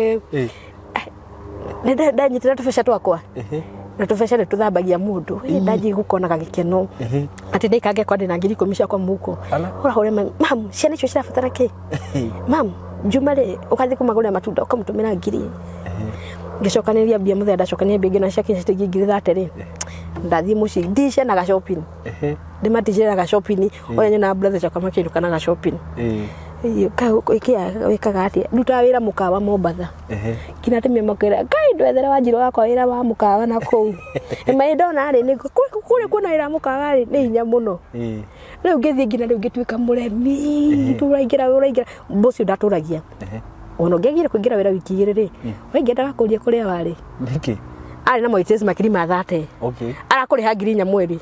nenda nyitira tufesha twakwa na tufesha tuthambagia mundu ndaji gukona gagikeno ati ndai kage kwa ndina ngiri komisha kwa muko ora hore mam ciana cio cirabatara ki mam jumare ukathi kumagura matunda ukamutumira ngiri ngicokaniria bia muthe ndacokania bia ngina ciake citigi ngiri 30 ndathi muci ndishe na ga shopping ndimatije na ga shopping oya na brother chaka makiru kana ga shopping iyo ikia wikaga ati nduta wira mukawa Mombatha kina temia makira kai ndwethera wanjiro wakwa wira wa mukawa na kou mai ndona ri ni kule kuna wira mukawa ri ni hinya muno riu ngithi ngina riu ngituika muremi turaingira bosi ndaturagia ono ngegire kuingira wira wiki igiri ri waingenda kuria kuria wari niki ari na moites makiri ma 30 arakuriha ngiri 4 mweri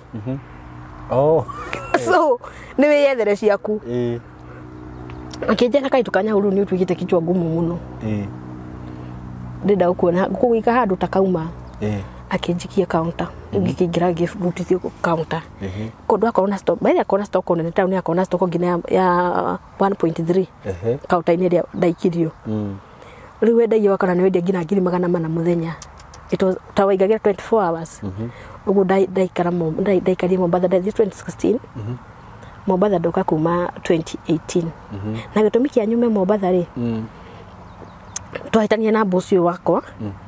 so ni wiyethere ciaku akijana kaitukanya huru ni utwigite kichwa ngumu muno ndenda kuona kuwika handu takauma akinjikia counter ngikingira gifutithio counter kondo akona stock baada akona stock on town akona stock ngine ya 1.3 counter ine ndaikirio riwe ndaiyo akana ni wendia ngina ngiri 400 muthenya ito tawaigagira 24 hours ugu daikara daikari Mombatha ndathi 2016 Mombatha ndoka kuma 2018 na gitumi kia nyume Mombatha ri twahitania na bosi wakwa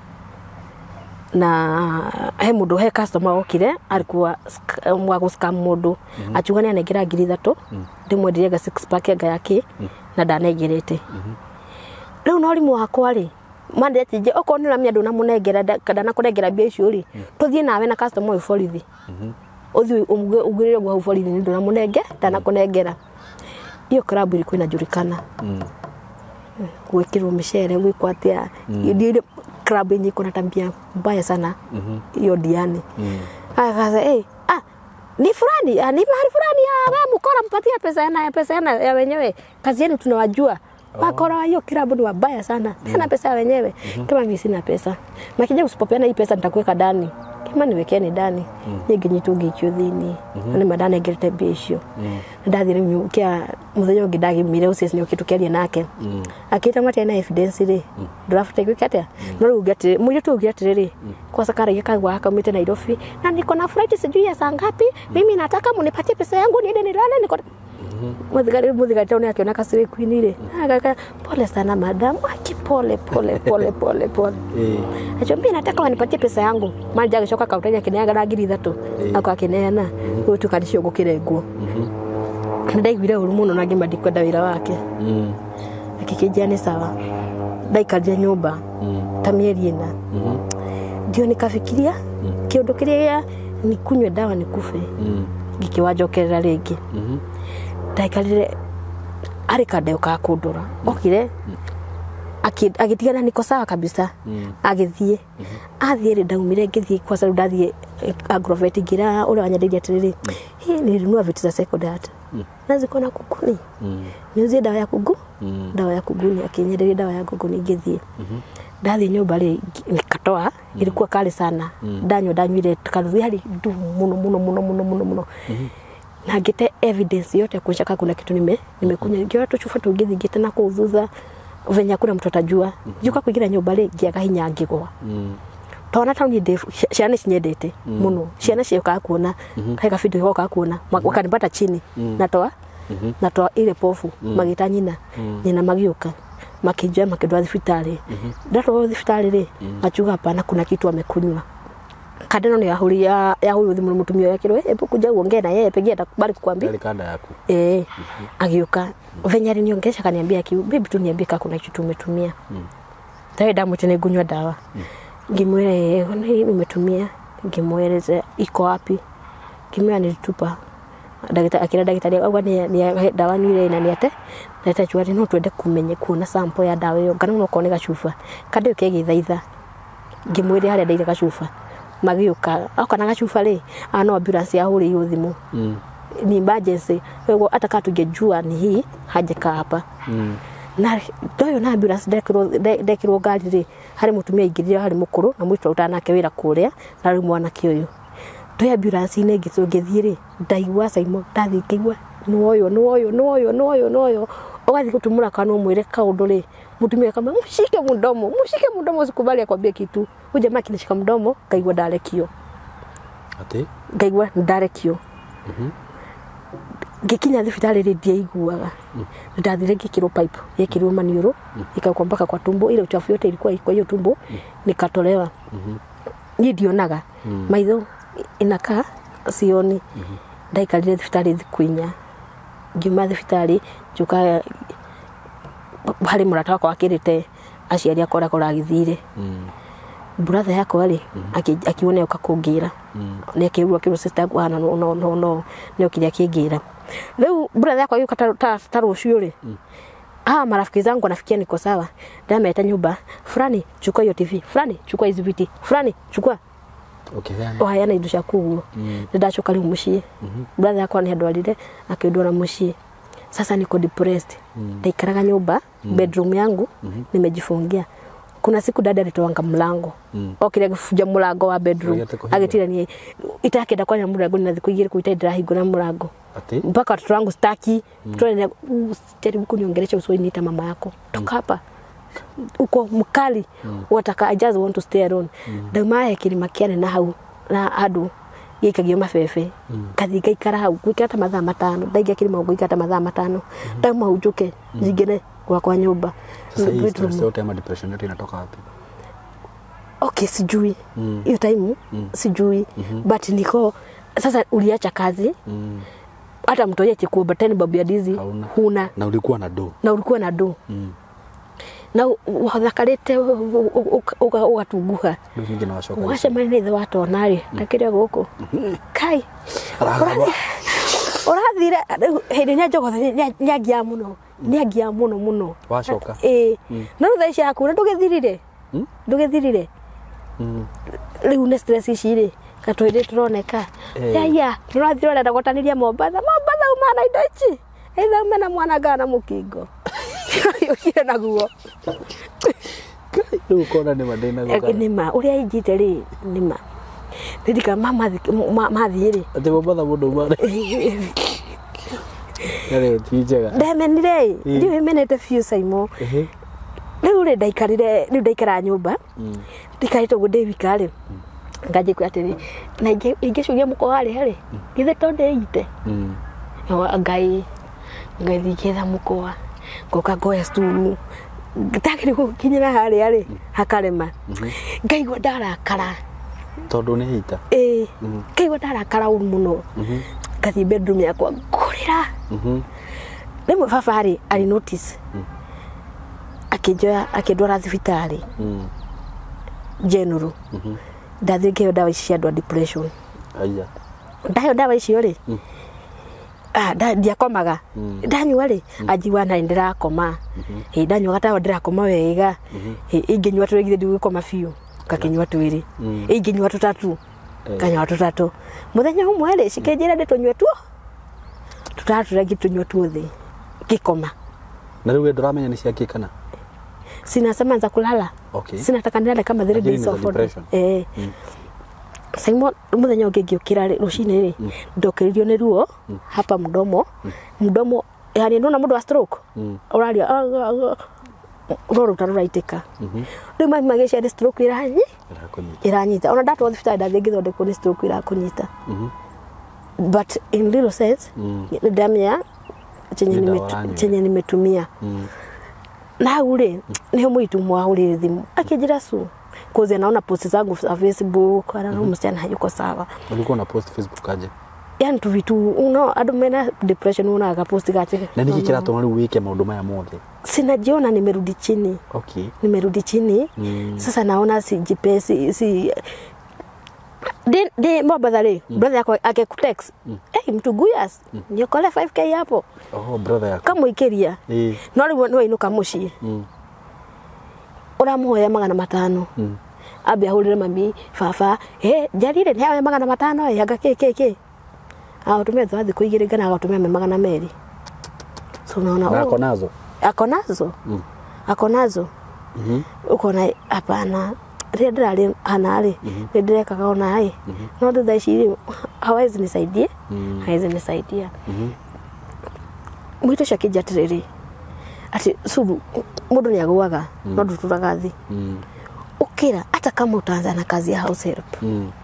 na he mundu he customer okire alikuwa mwa scam mundu achugania negira ngiri 3 ndimwendirie ga 6 pack ga yake na ndanegerete riu no rimu wakwa ri mande tije okonira mia ndona munengera kada na kunengera bia icio ri tuthie nawe na customer uyu borithi uthi ugirire gwa borithi ni ndona munenge ndana kunengera iyo club iri kwina jurikana gwikirwo michere gwikwatia ndio club yenye kuna tabia mbaya sana hiyo Diani akaza ni fulani ni mahali fulani wewe mkora mpatia pesa yana ya wenyewe kazi yenu tunawajua wakora hiyo club ni wabaya sana tena pesa wenyewe kama mimi sina pesa makija usipopeana hii pesa nitakuweka ndani kama niwekeni ndani nyingi nyitungi chuthini ni madane gerete bisho ndathire nyukia muthenya ngidagi mire usis ni ukitukeria nake akita mate na evidence ri draft gwikatia no rugati muje tu ugati ri kwa sakara yakagwa akamite Nairobi na niko na flight sijui ya saa ngapi mimi nataka munipatie pesa yangu niende nilale niko muthigari tauni akiona kasiri kwinire akaka pole sana madam akipole pole achombi nataka wanipatie pesa yangu manja agishoka kautanya kineaga na ngiri 3 akakineana utukanisho gukirenguo ndaigwire uru muno na ngima ndikwenda wira wake akikijia ni sawa ndaikaje nyumba tamieri ina ndio nikafikiria kĩũndũ kĩrĩa ni kunywe dawa ni kufe gikiwajokerera rĩngĩ ndaikarire ari kadeo ka kundora okire agitigana niko sawa kabisa agithie athire ndaumire ngithie kwa sababu ndathie agrovet ngira ule wanyaderia atiriri hii nilinunua vitu za secondary naziko na kukuni niuzie dawa ya kugu dawa ya kuguni akinyederia dawa ya kuguni ngithie ndathi nyumba ri nikatoa ilikuwa kali sana danywire tukaruthi hali ndu muno na ngite evidence yote kushaka kuna kitu nimekunya ngiora tuchufa tungithingite na kuthutha venya kuna mtu atajua yuka kuingira nyumba ri ngiaga hinya ngigwa tona tauni ndefu ciana cinyendete muno ciana cioka kuona kaika video yoka kuona wakanipata chini natoa ile pofu magita nyina magiuka makijua makidwa thibitari ndatwa thibitari ri achuga hapana kuna kitu amekunywa kadeno ni ya huyu thimu mutumio yake ro epo kuja uongee na yeye pegia atakubali kukwambia ile kanda yako agiuka venyari niongesha kaniambia bibi tu niambie kama kuna kitu umetumia tawe damu tena gunywa dawa ngimwele nimetumia ngimweleze iko wapi kimya nilitupa daktari au ni dawa ni ile inaniate nata chwari no twende kumenye kuona sample ya dawa yo kana no koneka chufa kade ukegithaitha ngimwele hali ndaire gachufa magiuka akana gachufa ri ano ambulance ya huri yuthimu ni emergency wewe ataka tungejua ni hii hajeka hapa na doyo na ambulance dekiro gari ri hari mutumia ingirira hari mukuru na mwitwa utanake wira kuria na ri mwana kioyo doyo ambulance ine ngithie ri ndaigwa saimo ndathi kigwa noyo ogathi kutumura kana mwire kaundu ri mutumia kama mushike mudomo sikubali akwambie kitu uje makini shika mdomo kaigwa ndarekio ati kaigwa ndarekio gikinya thibitari ri ndiaiguaga ndathire ngikiro pipe yekirwo maniuro ikakwa mpaka kwa tumbo ile uchafu yote ilikuwa iko hiyo tumbo nikatolewa ni ndionaga maitho inaka sioni ndaikarire thibitari thikuinya ngima thibitari njuka hari murata wakwa akirite aciari akora agithire brother yako ali akione ukakungira nekirwa kiro sister gwana no neokiria kingira leo brother yako yuka tarucio ri marafiki zangu wanafikia niko sawa ndameta nyumba fulani chukua hiyo TV fulani chukua hizo viti fulani chukua yana idusha kuguo ndachoka leo mushie brother yako ni ndwalire akidora mushie sasa niko depressed ndaikaraga nyumba bedroom yangu nimejifungia kuna siku dada alitoanga mlango okire kufuja mlango wa bedroom agitira ni itakenda kwanya mlango na thikuigire kuitaidira hingura mlango mpaka watoto wangu staki tuone jaribu kuniongelesha usoi niita mama yako toka hapa uko mkali wataka I just want to stay alone ndamaye kilima kiane na hau na adu yikagio mafefe kathika ikara hau gwikata mathaa 5 ndaigia kilima gwikata mathaa 5 ndama ujuke jigene kwa nyumba sasa hii stress yote ama depression yote inatoka wapi okay sijui hiyo time sijui but niko sasa uliacha kazi hata mtoje chikuomba tena babu ya dizi huna na ulikuwa na do na wathakarite ugatunguha ndingi na washoka washe mane watu onari takire guku kai orathire hindi nyajogo nyagia muno washoka no thaici yaku ndugithirire riu ne stress iciri katwire turoneka yaya turathire ndagotaniria Mombasa umana idochi either umena mwana gana mukingo yokire naguo riu kona ni madena goga nima uria injite ri nima ndika mama mathiri ati Mombasa mundu mara yale tijega ndemenire ndiwe menete few saimo riu ri ndaikara nyumba ndikarite gudevika ngaje kwatiri na ingeshugia muko hari githe tonde ite ngai thiketha mukoa ngoka ngoya stulu gitakiri gukinyira hari hakarema ngaigwa ndarakara tondu ni hita ngaigwa ndarakara muno ngathi bedroom yakwa ngurira rimwe baba hari ali notice akidwara thibitari general ndathie ngĩheo ndawa ici cia andũ a depression. Aya. Ndaheo ndawa icio rĩ, ndiakomaga. Ndanyua rĩ, anjigua na ndirakoma. Ndanyua gatawa ndirakoma wega. Ingĩnyua twĩrĩ ndigũkoma biũ, ngakĩnyua twĩrĩ. Ingĩnyua tũtatũ, nganyua tũtatũ. Mũthenya ũmwe rĩ, cikĩnjĩra ndĩtũnyue tuo. Tũtatũ ngĩtũnyua tuothe. Ngĩkoma. Na rĩu ndũramenya nĩ ciakĩkana? Sinasema za kulala. Okay. Sinataka nilale kama 3 days of Saimo muthenya ũngĩ ngĩũkĩra rũcinĩ rĩ, ndokĩririo nĩ ruo hapa mdomo. Mdomo yani ndona mũndũ wa stroke. Ũraria roro tarũraitĩka. Rĩu mami magĩcia nĩ stroke iranyita. Ona ndatwa thibitarĩ ndathiĩ ngĩthondekwo nĩ stroke irakũnyita. But in little sense ndamenya chenye nimetumia. Na ule niho mwitu mwauri thimu akijira su koze naona post zangu za Facebook ana msichana hayuko sawa. Ulikuwa na post Facebook aje? Yani tu vitu adomena depression una post gache. Na niki kira tona wiki maundu maya mothe. Sinajiona nimerudi chini. Okay. Nimerudi chini. Sasa naona si de mbabadhale brother yako akekutext mtu guyas nyokole 5k hapo. Brother yako kama ikeria no inuka mushi uramuhoya 500 abe ahurire mami fafa jarire nheyo 500 yaga keke tumia thwathi kuigirika na agatumia 200. So naona ako nazo uko na hapana Redra hanari Redreka kaona hai no thutha ici hawezi nisaidia mwito shakija tiriri ati subu mundu ni agwaga no nduturaga thi ukira hata kama utaanza na kazi ya house help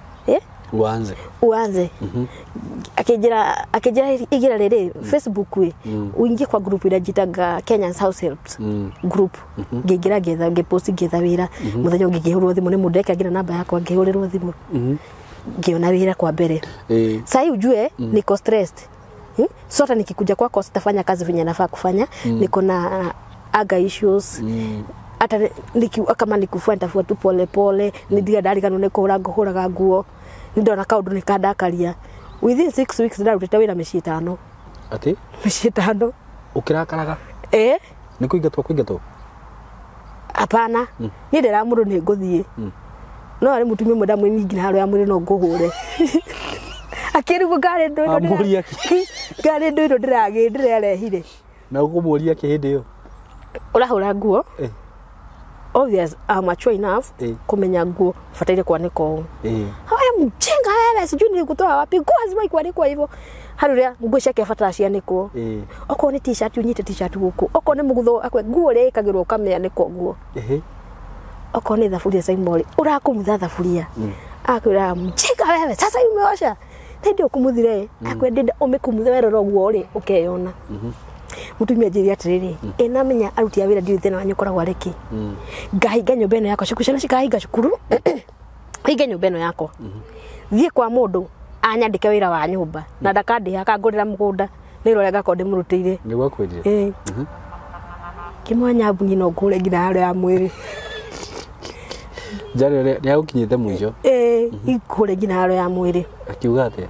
uanze akijira igira rere Facebook uingie kwa group inajitaga Kenya's House Helps group ngigira getha ngipost getha wira muthenya ngigihurwo thimu ni mundeka ngira namba yakwa ngihurirwo thimu ngiona wira kwa mbere sai ujue niko stressed sota nikikuja kwako sitafanya kazi venye nafaa kufanya niko na aga issues hata kama nikufuata tu pole pole nidia dari kanone ko huraga nguo ndona kaundu nikandakaria within 6 weeks ndarutite wira mĩciĩ 5 ati mĩciĩ 5 ukirakaraga ni kuingatwo hapana ni ndera mundu ni nguthie no ari mutumia mwe ndamwe nyingi haro ya mwiri no nguhure akirigo gari ndo ndirarehire na ukumuria kihindi yo urahura nguo obvious I'm mature enough kumenya nguo fataire kwanika o haya mchenga wewe sijui nilikutoa wapi nguo lazima ikwanikwa hivyo haruria nguo ciake fatara cianikwo oko ni t-shirt unyite t-shirt guku oko ni mugutho akwe nguo ri ikagirwo kamea niko nguo oko ni thafuria Saimoli urakumutha thafuria akwira mchenga wewe sasa umeosha ndio kumuthire akwe ndenda umekumutha weroro guo ri ukeyona mutumia njiri atiriri enamenya aruti ya wira ndiri thena wanyokoragwo areki ngahinga nyumba ino yakwa cukuru cikahinga cukuru hinga nyumba ino yakwa thie kwa mundu anyandike wira wa nyumba na ndakandi akangurira mugunda niro rega ko ndimurutire ni gwakwendire kimwanya bunyi no ngure ngira haro ya mwiri jari ni agukinyite mwisho ikure ngira haro ya mwiri akiuga atia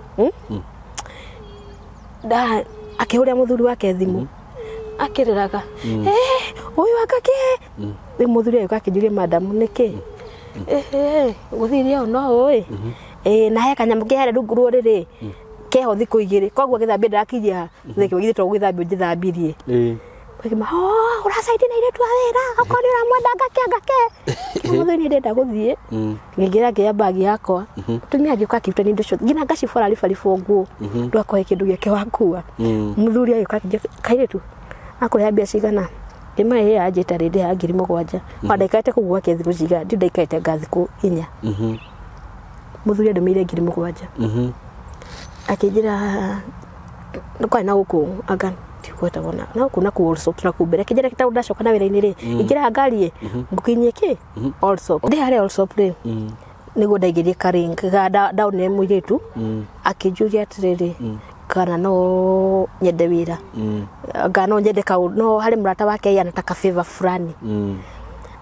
da akihuria muthuri wake thimu akiriraga uyu akake muthuri wake akijuria madam niki guthiria no oi na he kanyamu ke hare rungu riri keho thiku igiri kogwo githambia ndakiria thike wigithitwo gwithambia njithambirie kima urasaidia na ile tu awira akoni uramwenda ngake muthuri ndenda guthie ngigira ngia bagi yakwa tumia gĩuka kiuta ni ndusho ngina ngacibora ribaribo nguo ndwakohe kindu gĩake wakua muthuri ayo kaire tu akore mbia cigana ima ye ajeta rede ya 7,000 wadaikaite kugwa kethi guciga ndidaikaite ngathi ku 4 muthuri ndomire 7,000 akijira ndokwa na guku agan tikweta bona na kuna ku also tuna kubere kijira kitaudacoka na wira-ini ri igira ngari ngukinye ki also ndi hare also play nigo ndaigirie karing ga down ne muiritu akijuria atiriri kana no nyende wira ngano nyende kau no hari murata wake anataka favor fulani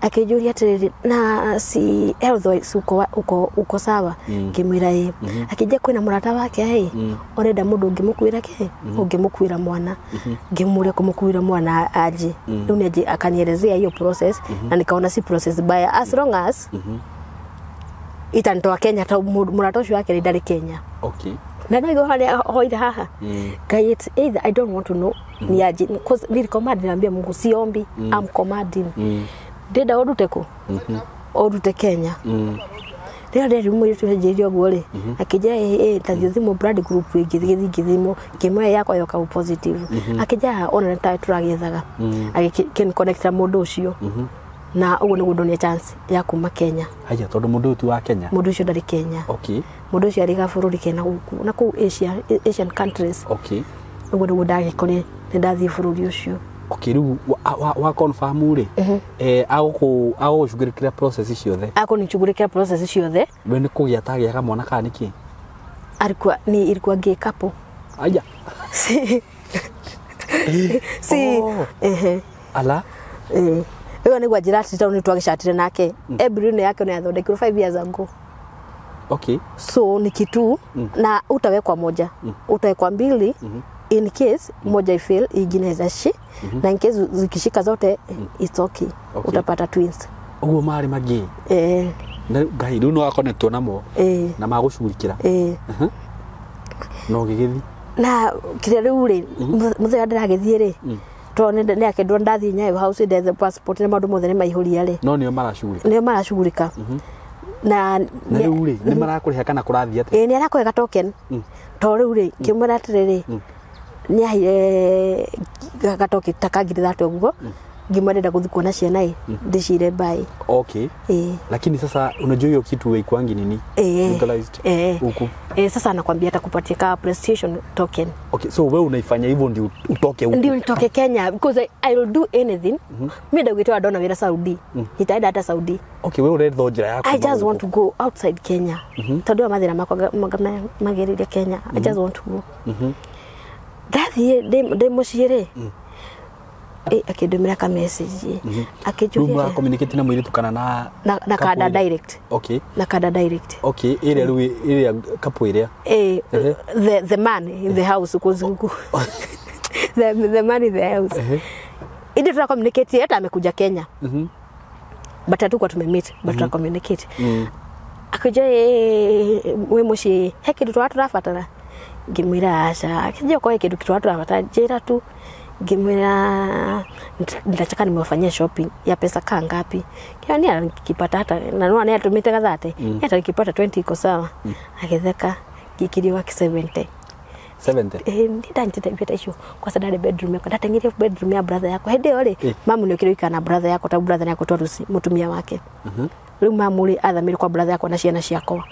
akijuria atiriri na si health uko sawa kimwira ye akija kwina murata wake ai orenda mundu ungimukwira ke ungimukwira mwana ngimure kumukwira mwana aje riu neje akanielezea hiyo process na nikaona si process baya as long as itantoa Kenya ta murata ucio wake ndari Kenya. Okay. Na ndio hoida haha. Guy, it's either I don't want to know ni aje because ni command niambia Mungu siombi I'm commanding. Deda odute ko. Odute Kenya. Leo ndio mwe tuhejerio gole. Akija tathio thimo blood group igithimo kimwe yako yoka positive. Akija ona ta turagethaga. Agikin connect na mundu ucio. Na ugo ni gudonia chance ya kuma Kenya. Haya tondu mundu tu wa Kenya. Mundu ucio ndari Kenya. Okay. Mundu ucio ari gaburu kena guku na ku Asian countries. Okay. Ugo ni gudage kone ndathi bururi ucio. Okay, riu wa confirm ri ago shugurikira process ciothe. Ako ni shugurikira process ciothe. We ni kugia tagia ka mwana ka niki. Ilikuwa gay couple. Aya. Si. Ala. Ewa ni gwajira ati tao ni twagishatire nake. Every ne yake ni athondekirwo 5 years ago. Okay. So ni kitu na utawekwa moja. Utawekwa mbili in case moja ifail ingine zashi na in case zikishika zote it's okay. Utapata twins. Ugo mari magi. Na gai ru no connect namo. Na magucurikira. No gigithi. Na kire ru ri muthe ndiragithie ri. To ne akedwa ndathi nyayo house the passport na maundu mothe ni maihuria ri. No nio marashugurika. Nio marashugurika. Na riu ri ni marakuriha kana kurathi ati. Ni arakuriha token. To riu ri kimura atiriri. Ni ahe gatoke takagire that uguo. Ngimwenda guthikwo na ciana ndicire bai. Okay. Lakini sasa unajua hiyo kitu ikwangi nini? Legalized. Huku. Sasa nakwambia atakupatia ka PlayStation token. Okay, so wewe unaifanya hivyo ndio utoke huko. Ndio nitoke Kenya because I will do anything. Mimi ndagwitwa dona wira Saudi. Nitaenda hata Saudi. Okay, wewe uretho njira yako. I just want to go outside Kenya. Tondu mathira makwa mageriria Kenya. I just want to go. Dathi demo ciere. Akidumira ka message akijuria rumba communicate na mwiritu kana na kada direct. Okay. Na kada direct. Okay, ile kapo ile the man in the house kuzungu the man in the house ili tuna communicate hata amekuja Kenya but hatukuwa tumemeet but tuna communicate akija we mushi hekidu twaturafatana ngimwira aca akija kwa hekidu twaturafatana jera tu ngimwira ndachaka nimewafanyia shopping ya pesa kaa ngapi kiani alikipata hata na nua ni atumite gathate hata nikipata 20 iko sawa akitheka kikiri wa 70 nditanyite pita issue kwa sababu bedroom yako ndatengirie bedroom ya brother yako hede ole mamu ni ukiri kana brother yako ta brother yako torusi mutumia wake riu mamu ri athamiri kwa brother yako na ciana ciako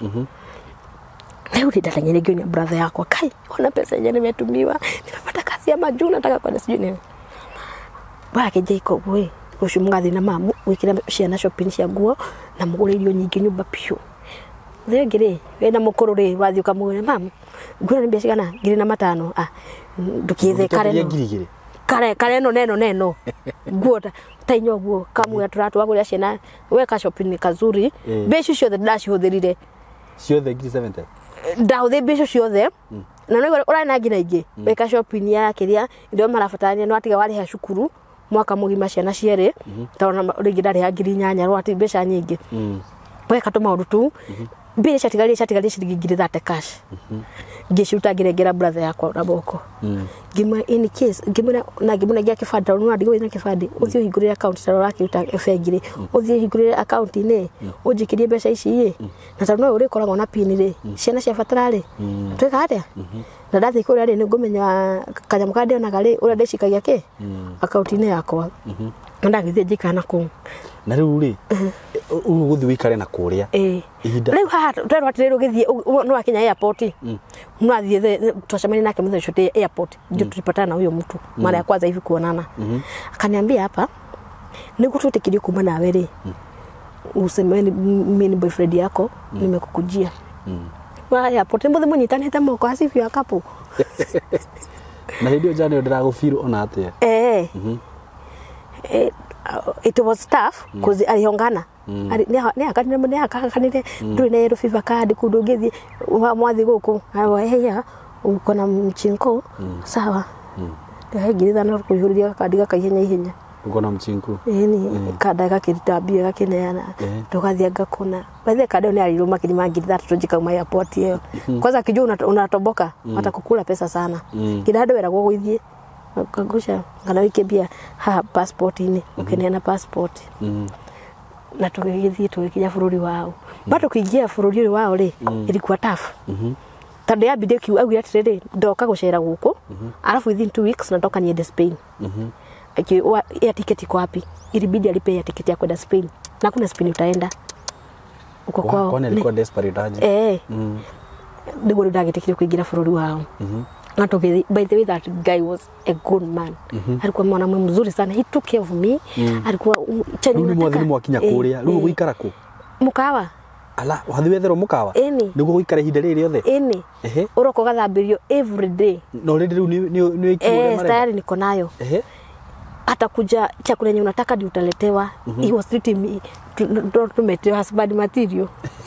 leo ndatengirie gyo brother yako kai ona pesa yenyewe nimetumiwa nimepata kazi ya majuu nataka kwenda sijui nini bake Jacob we ushumgathi na mamu wikira ciana shopping cia nguo na mugure irio nyingi nyumba piu thegire we na mukuru ri wathi ukamwira mamu ngura ni biashara na ngiri na matano ndukithe kare no neno nguota tainyo guo kamwe turatu wagure ciana we ka shopping kazuri beshu ciothe ndacihũthĩrire ciothe ngiri 70 ndaũthĩ beshu ciothe na no ora na ngina ingi weka shopping ya kiria ndio marafatania no atiga wari ha cukuru mwaka mugima ciana ciere taona ringi ndari ha ngiri 8 rwati besha nyingi weka to maundu tu mbere chatigalia ciringi 30 cash ngishuta ngirengera brother yakwa na boko ngima in case ngimuna gia kifanda no ndigo ina kifandi uthio hingurire account taro raki uta efengire uthio hingurire account ine ujikirie mbeca ici na taro no uri koragwo na pin ri ciana cia fatara ri tweka atia na ndathi kuri ari ni ngumenya kanyamu kande ona gari uri ndicikagia ki account ine yakwa ndagithie njikana ku na riu ri uguthi wikare na kuria ihinda riu haha twero atiriro githie no akinya airport no athie twacemani nake muthe shote airport ndio tulipatana na huyo mtu mara ya kwanza hivi kuonana akaniambia hapa nikututekirie kuma nawe ri usemeni mimi ni boyfriend yako nimekukujia wa airport mbothe munyitanite moko asifi akapo na ndio jana ndiragufiru ona atia it was tough because alihongana ni akanire nduri na yellow fever card kudogethi mwathi guku heya uko na mchinko sawa ngiriza no kuhuria kadi gakaihenya ihenya uko na mchinku ni kada gakiritabia gakineana tugathia ngakuna baadhi kada ni aliruma kilima ngiriza tutojika ma airport hiyo kwanza kijua unatoboka hata kukula pesa sana kidado wera gugithie kagusha ngana wiki bia ha passport ini ukineana passport na tugithie tukija bururi wao bado kuingia bururi wao ri ilikuwa tough tande ya bideo kiu au yatiriri ndoka gucera guku alafu within 2 weeks natoka niende Spain ya tiketi kwa wapi ilibidi alipe ya tiketi ya kwenda Spain na kuna Spain utaenda uko kwao kwa nilikuwa desperate aje ndio ndagitikire kuingira bururi wao na tugithi by the way that guy was a good man alikuwa mwanamume mzuri sana, he took care of me alikuwa chenye nataka mwakinya kuria rugo guikara ku mukawa ala wathi wethero mukawa niguo guikara ihinda riri othe uroko gathambirio every day no riri riu ni ikire mara tayari niko nayo hata kuja chakula yenye unataka ndio utaletewa he was treating me to meet husband material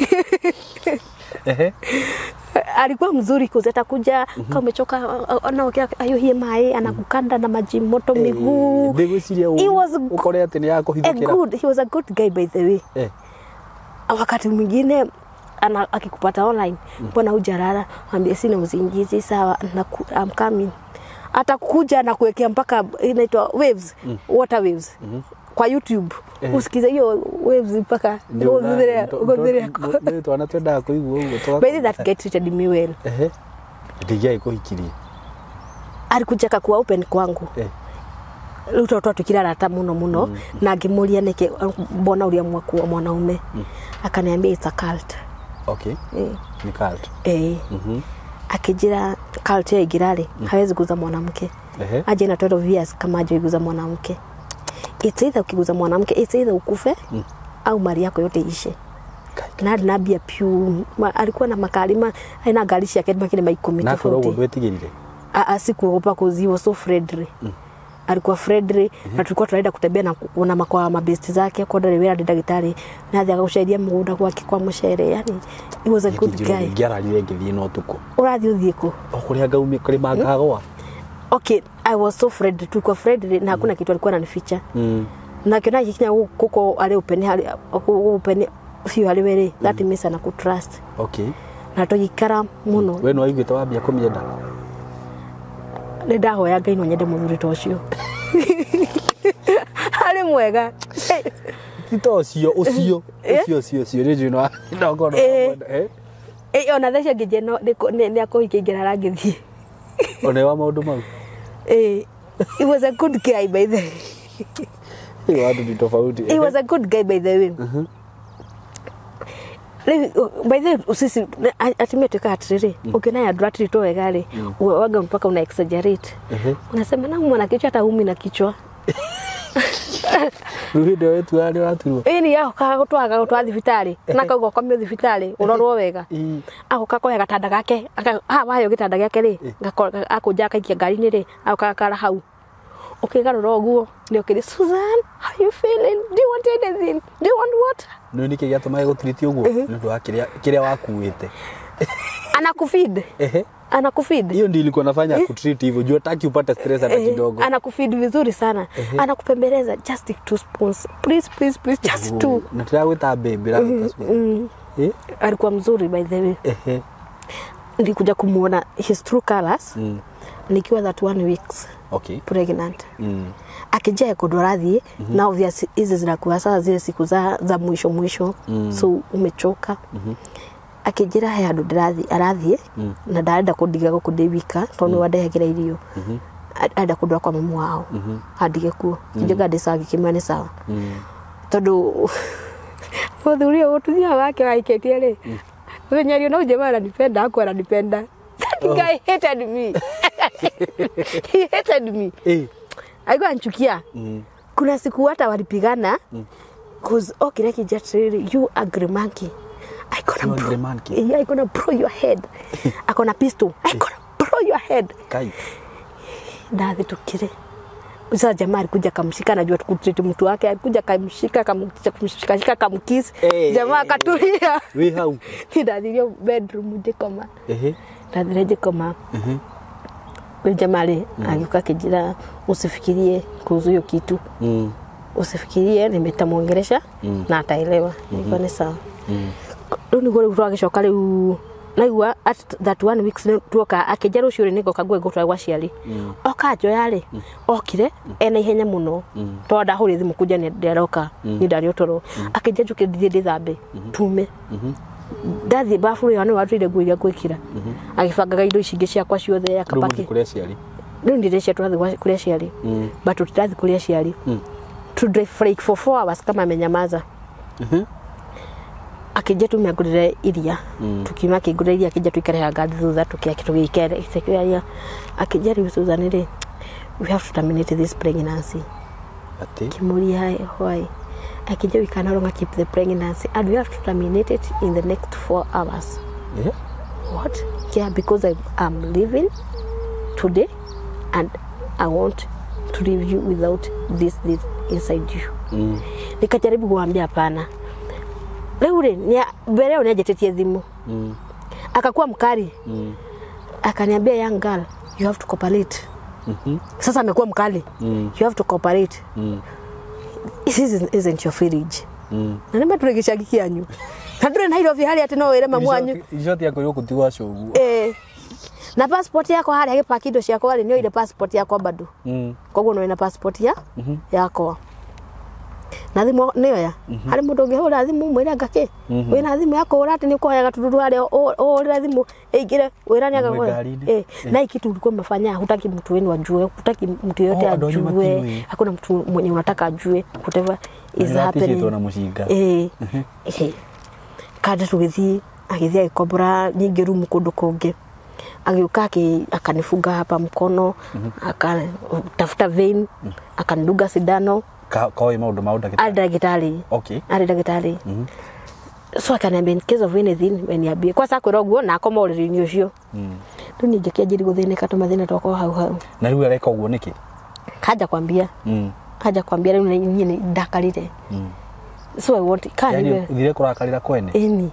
alikuwa mzuri kuzeta kuja kama umechoka anaokia ayohie mai anakukanda na maji moto miguu he was ukore ati ni yako hivukira he was a good guy by the way wakati mwingine akikupata online mbona hujarara ambie sina usingizi sawa na I'm coming atakuja na kuwekea mpaka inaitwa waves water waves kwa YouTube usikize hiyo waves mpaka ngozirea ndio anatenda kuigwa huko toka by that get treated me well ndiye iko hikirie alikuja kwa open kwangu luto tukirara hata muno na ngimuria neke mbona uria mwaku mwanaume akaniambia it's a cult ni cult akijira cult ya igirari hawezi kuza mwanamke aje na 12 years kama aje kuza mwanamke it's either ukiguza mwanamke it's either ukufe au mali yako yote ishe na nabia piu alikuwa na makalima aina galishi yake makine maikumi tofauti na kwa wetigirire asikuogopa kuziwa so Fredri alikuwa Fredri na tulikuwa tunaenda kutembea na kuona makwa mabesti zake kwa dole wera daktari na athi akausaidia mgunda kwa mushere yani he was a good guy ngiara rire ngithie no tuko urathi uthieko okuria ngaumie kuri magagwa I was so Fredri tulikuwa Fredri na hakuna kitu alikuwa ananificha na kiona kikinya kuko ale upeni sio ale were that means ana ku trust na tugikara muno we no aiguite wambia kumienda ndahoya Ngai no nyende muthuri tocio ari mwega titocio ucio rĩnjũ no ndongoro ona thesha ngije no ni akohikingira rangithie ona wa maundu mau he was a good guy by the way he was a good guy by the way by the usisi atimia tukatiriri ukiona ya dratri to wegale waga mpaka una exaggerate unasema na mwana kichwa hata umi na kichwa ruhido wetu ali watu ni yao kaga twathi vitali na kaugo komio thibitari urorwo wega ako kakoya gatanda gake wayo gitanda gake ri akuja kaikia ngari ni ri akakara hau ukigarura guo ni ukiri Susan how you feeling do you want anything do you want water no ni kigato mai gutriti uguo ndu wa kiria wakuite anakufeed hiyo ndio ilikuwa nafanya kutreat hivyo jua taki upate stress hata kidogo anakufeed vizuri sana anakupembeleza just 2 spoons please just 2 na tuagwita baby la alikuwa mzuri by the way nilikuja kumuona his true colors nikiwa that 1 weeks pregnant akija kudorathi na obviously hizi zinakuwa sasa zile siku za mwisho so umechoka akijira handu arathie na ndaenda kundiga kundibika tondu wandehagira irio aenda kundwa kwa mamu wao andige kuo kijoga ndicagi kimane sawa tondu muthuria gututhia wake waiketie ri wenyerio no jema ananipenda ako ananipenda that guy hated me he hated me alikuwa anchukia kuna siku hata walipigana cause kile kijatiri you agree monkey I gonna blow your head. I gonna pistol. I gonna blow your head. Kai. Ndathi tukire. Sasa jamaa alikuja kamshika, najua tukutreat mtu wake, alikuja kamshika kamkiss. Jamaa akatulia. We how? Ndio bedroom ndikoma. Ndio koma. Jamaa alikuwa kijira, usifikirie kuhusu hiyo kitu. Usifikirie nimetamwongelesha na ataelewa. Niko ni sawa. Ndio ngore kutoka leo naigua at that 1 weeks tuoka akijaro shure niko kagwe gutwa gwa ciari okajo yari okire ena ihenya muno to ndahuri thimu kuja ni nderoka ni ndario toro akijejuke ndithie thambe tume ndathi bafuru yana watire guiria gwikira agibangaga indo icinge ciakwa ciothe akapaki kuria ciari ndio ndirecia twathi kuria ciari but tutathi kuria ciari to drive freak for 4 hours kama amenyamaza akija tumegurire iria tukima kigurire iria akija tuikare ngadi thutha tukia kitu gikere isekya akija ribuzanire we have to terminate this pregnancy ati kimuri hai why akija we can no longer keep the pregnancy and we have to terminate it in the next 4 hours. What? Yeah, because I'm leaving today and I want to leave you without this inside you. Nikajaribu kuambia hapana. Leo ni mbele unajetetie thimu. Akakuwa mkali. Akaniambia young girl, you have to cooperate. Sasa amekuwa mkali. You have to cooperate. This isn't your fridge. Na nima turegeshagikia anyu. Kadure na hilo vihali ati no were mamwanyu. Ijoti yako yokutigwa shogu. Na passport yako hali yake pakido ciako wale nio ile passport yako bado. Koguo no ina passport yako. Na thimu niyo ya hari mundu ngihura thimu mwira ngake wina thimu yako urati ni kuhoyaga tuduru hali o thimu igire wira ni agagora na ikitu ulikuwa umefanya hutaki mtu wenu ajue, hutaki mtu yote ajue, hakuna mtu mwenye unataka ajue whatever is happening. Kada tugithi agithia ikobra nyingi rumu kundu kungi agiuka akanifunga hapa mkono akatafuta vein akaniduga sindano kwa maudu daktari. Okay. Ari daktari. So akaniambia in case of anything when you be kwa sakwira oguo na akoma uri ni ucio. Tu ni ngekia jiri guthineka to mathina toko hau. Na riu areka oguo niki? Kaja kwambia. Kaja kwambia riu ni ndakarire. So I want yani thire kurakarira kwene. Eni.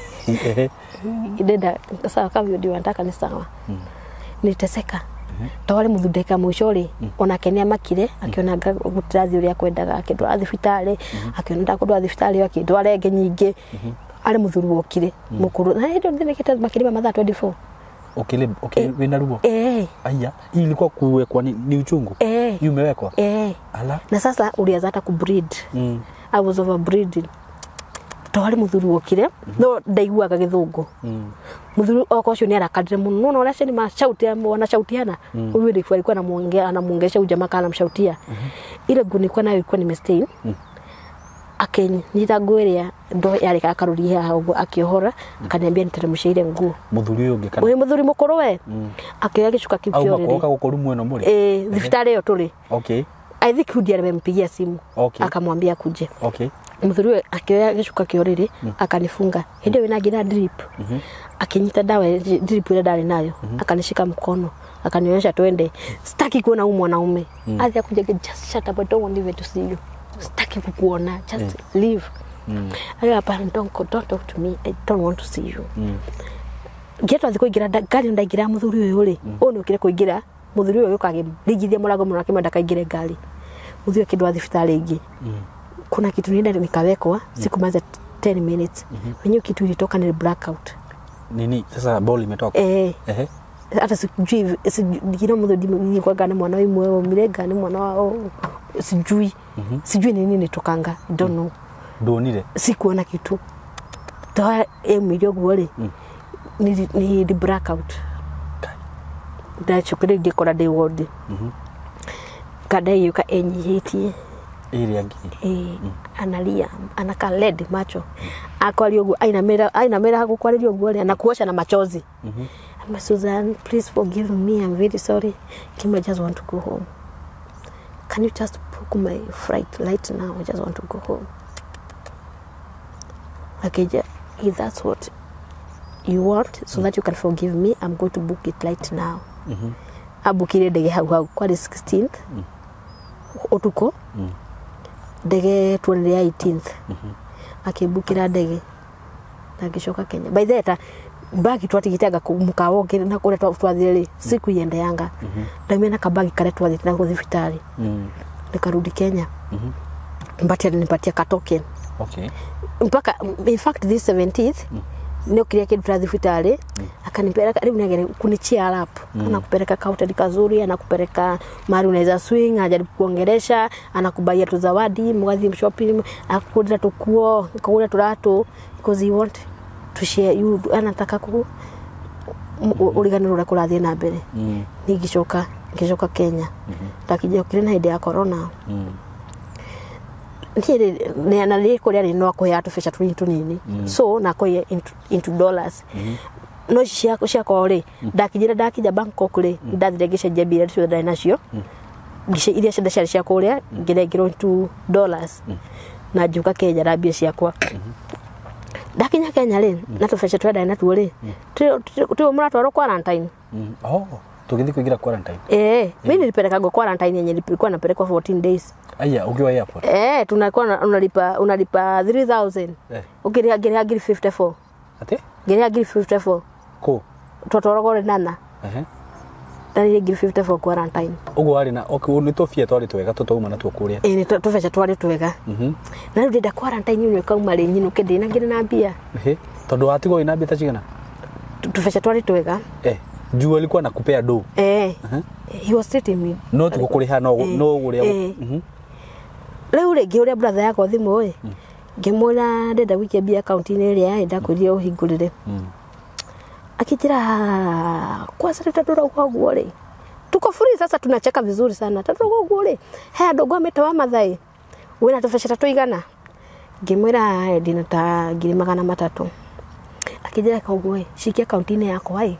Idenda sawa kama ndio nataka ni sawa. Niteseka. Tawale muthundeka mushori ona kenia makire akiona gutirathi uria kwendaga akindu athibitari akiona ndakundwa athibitari akindu arenge nyinge ari muthuru okire mukuru na ndio ndineketa makire mathaa 24 okay wina ruo aya hii ilikuwa kuwekwa ni uchungu hii umewekwa ala na sasa ulianza hata kubreed I was over breeding tawale muthuru okire no ndaiguaga githungu muthuru okocio ni arakadire muno no raceni mashautia wanashautiana huyu ndio alikuwa anamuongelesha ujamaa kana mshautia ile guni kwa nayo ilikuwa ni mistake akenyita ngweria ndo yari akaruria hawo akihora akaniambia niteremshaire nguo muthuri uyo ngekana we muthuri mukuru we akioya gicuka kipyo riri au gukuru mweno muri thibitari yo turi okay I think hudia amempigia simu akamwambia kuje muthuri akioya gicuka kioriri akanifunga hinde wina ngira drip akinyita dawa drip ile ndari nayo akanishika mkono akanionyesha twende sitaki kuona huyu mwanaume aje kuja just shut up, I don't want even to see you, sitaki kukuona, just leave. Don't talk to me, I don't want to see you. Geto athiko igira gari ndagira muthuri uyu ri onu ukire kuigira muthuri uyu ukage rigithia murago muno akimenda kaigire gari muthuri kindu athibitari ingi kuna kitu nenda nikawekwa siku maza 10 minutes wenye kitu ilitoka ni blackout nini sasa ball imetoka hata sijui ndio muthuri ni kwa gani mwana imwe mirega ni mwana wao sijui nini nitokanga, I don't know. Donire sikuona kitu toa emilio gwore ni the blackout da chukuri ngikora de ward kada yuka enyihitie iri angi analia anaka led macho akwalio gu aina mera hakukwalio gwore anakuosha na machozi Susan, please forgive me, I'm very sorry. Kim, I just want to go home. Can you just book my flight right now? I just want to go home. Okay, if that's what you want, so that you can forgive me, I'm going to book it right now. I booked it hau kwa the 16th. utuko ndege tuonere ya 18th akibukira ndege na gishoka Kenya by the way bagi twatigitaga mukawo na kule twathire siku yende yanga ndamia na kabagi kare twathite na hospitali nikarudi Kenya nipatia ka token mpaka in fact this 17th ndio kilia kitu hospitali akanipeleka karibu na kunichia lap anakupeleka kauteli kazuri anakupeleka mahali unaweza swing anajaribu kuongelesha anakubaia tu zawadi mwazi shopping akukuta tukuo kuona turato because he want to share you anataka ku uliganirura kurathia na mbere nigishoka Kenya takija kile na idea ya corona ni anali kuria ni no kuya tufesha tunini so na koye into dollars no cia kore dakija Bangkok le ndathire jebira tu da nacio gishe iria cia kuria ngire into dollars na juga Kenya rabia ciakwa dakinya Kenya le na tufesha twenda na tuore tu muratwaro quarantine tugithi kuingira quarantine mimi nilipeleka go quarantine yenye nilikuwa napelekwa 14 days aya ukiwa airport tunakuwa unalipa 3000 ukiria 54 ate geria 54 ko totoro nana tari 54 quarantine ugo ari na ni tofia twari twega tutuma na tukuria ni tufecha twari twega na ndida quarantine ni kauma ri nyinu kende na ngire na mbia tondu watigo ina mbia tachigana tufecha twari twega juu alikuwa nakupea do he was treating me no tukukuriha no uria leo rege uria brother yako thimu ngimura ndenda wiki mbia account ni ria ndakwiria uhingurire akijira kwa sasa tutadora kwa guore tuko free sasa tunacheka vizuri sana tutadora kwa guore he dogo ametoa madhai wewe natufesha tatuigana ngimura ndina ta 300 akijira kwa guore shikia account ni yako hai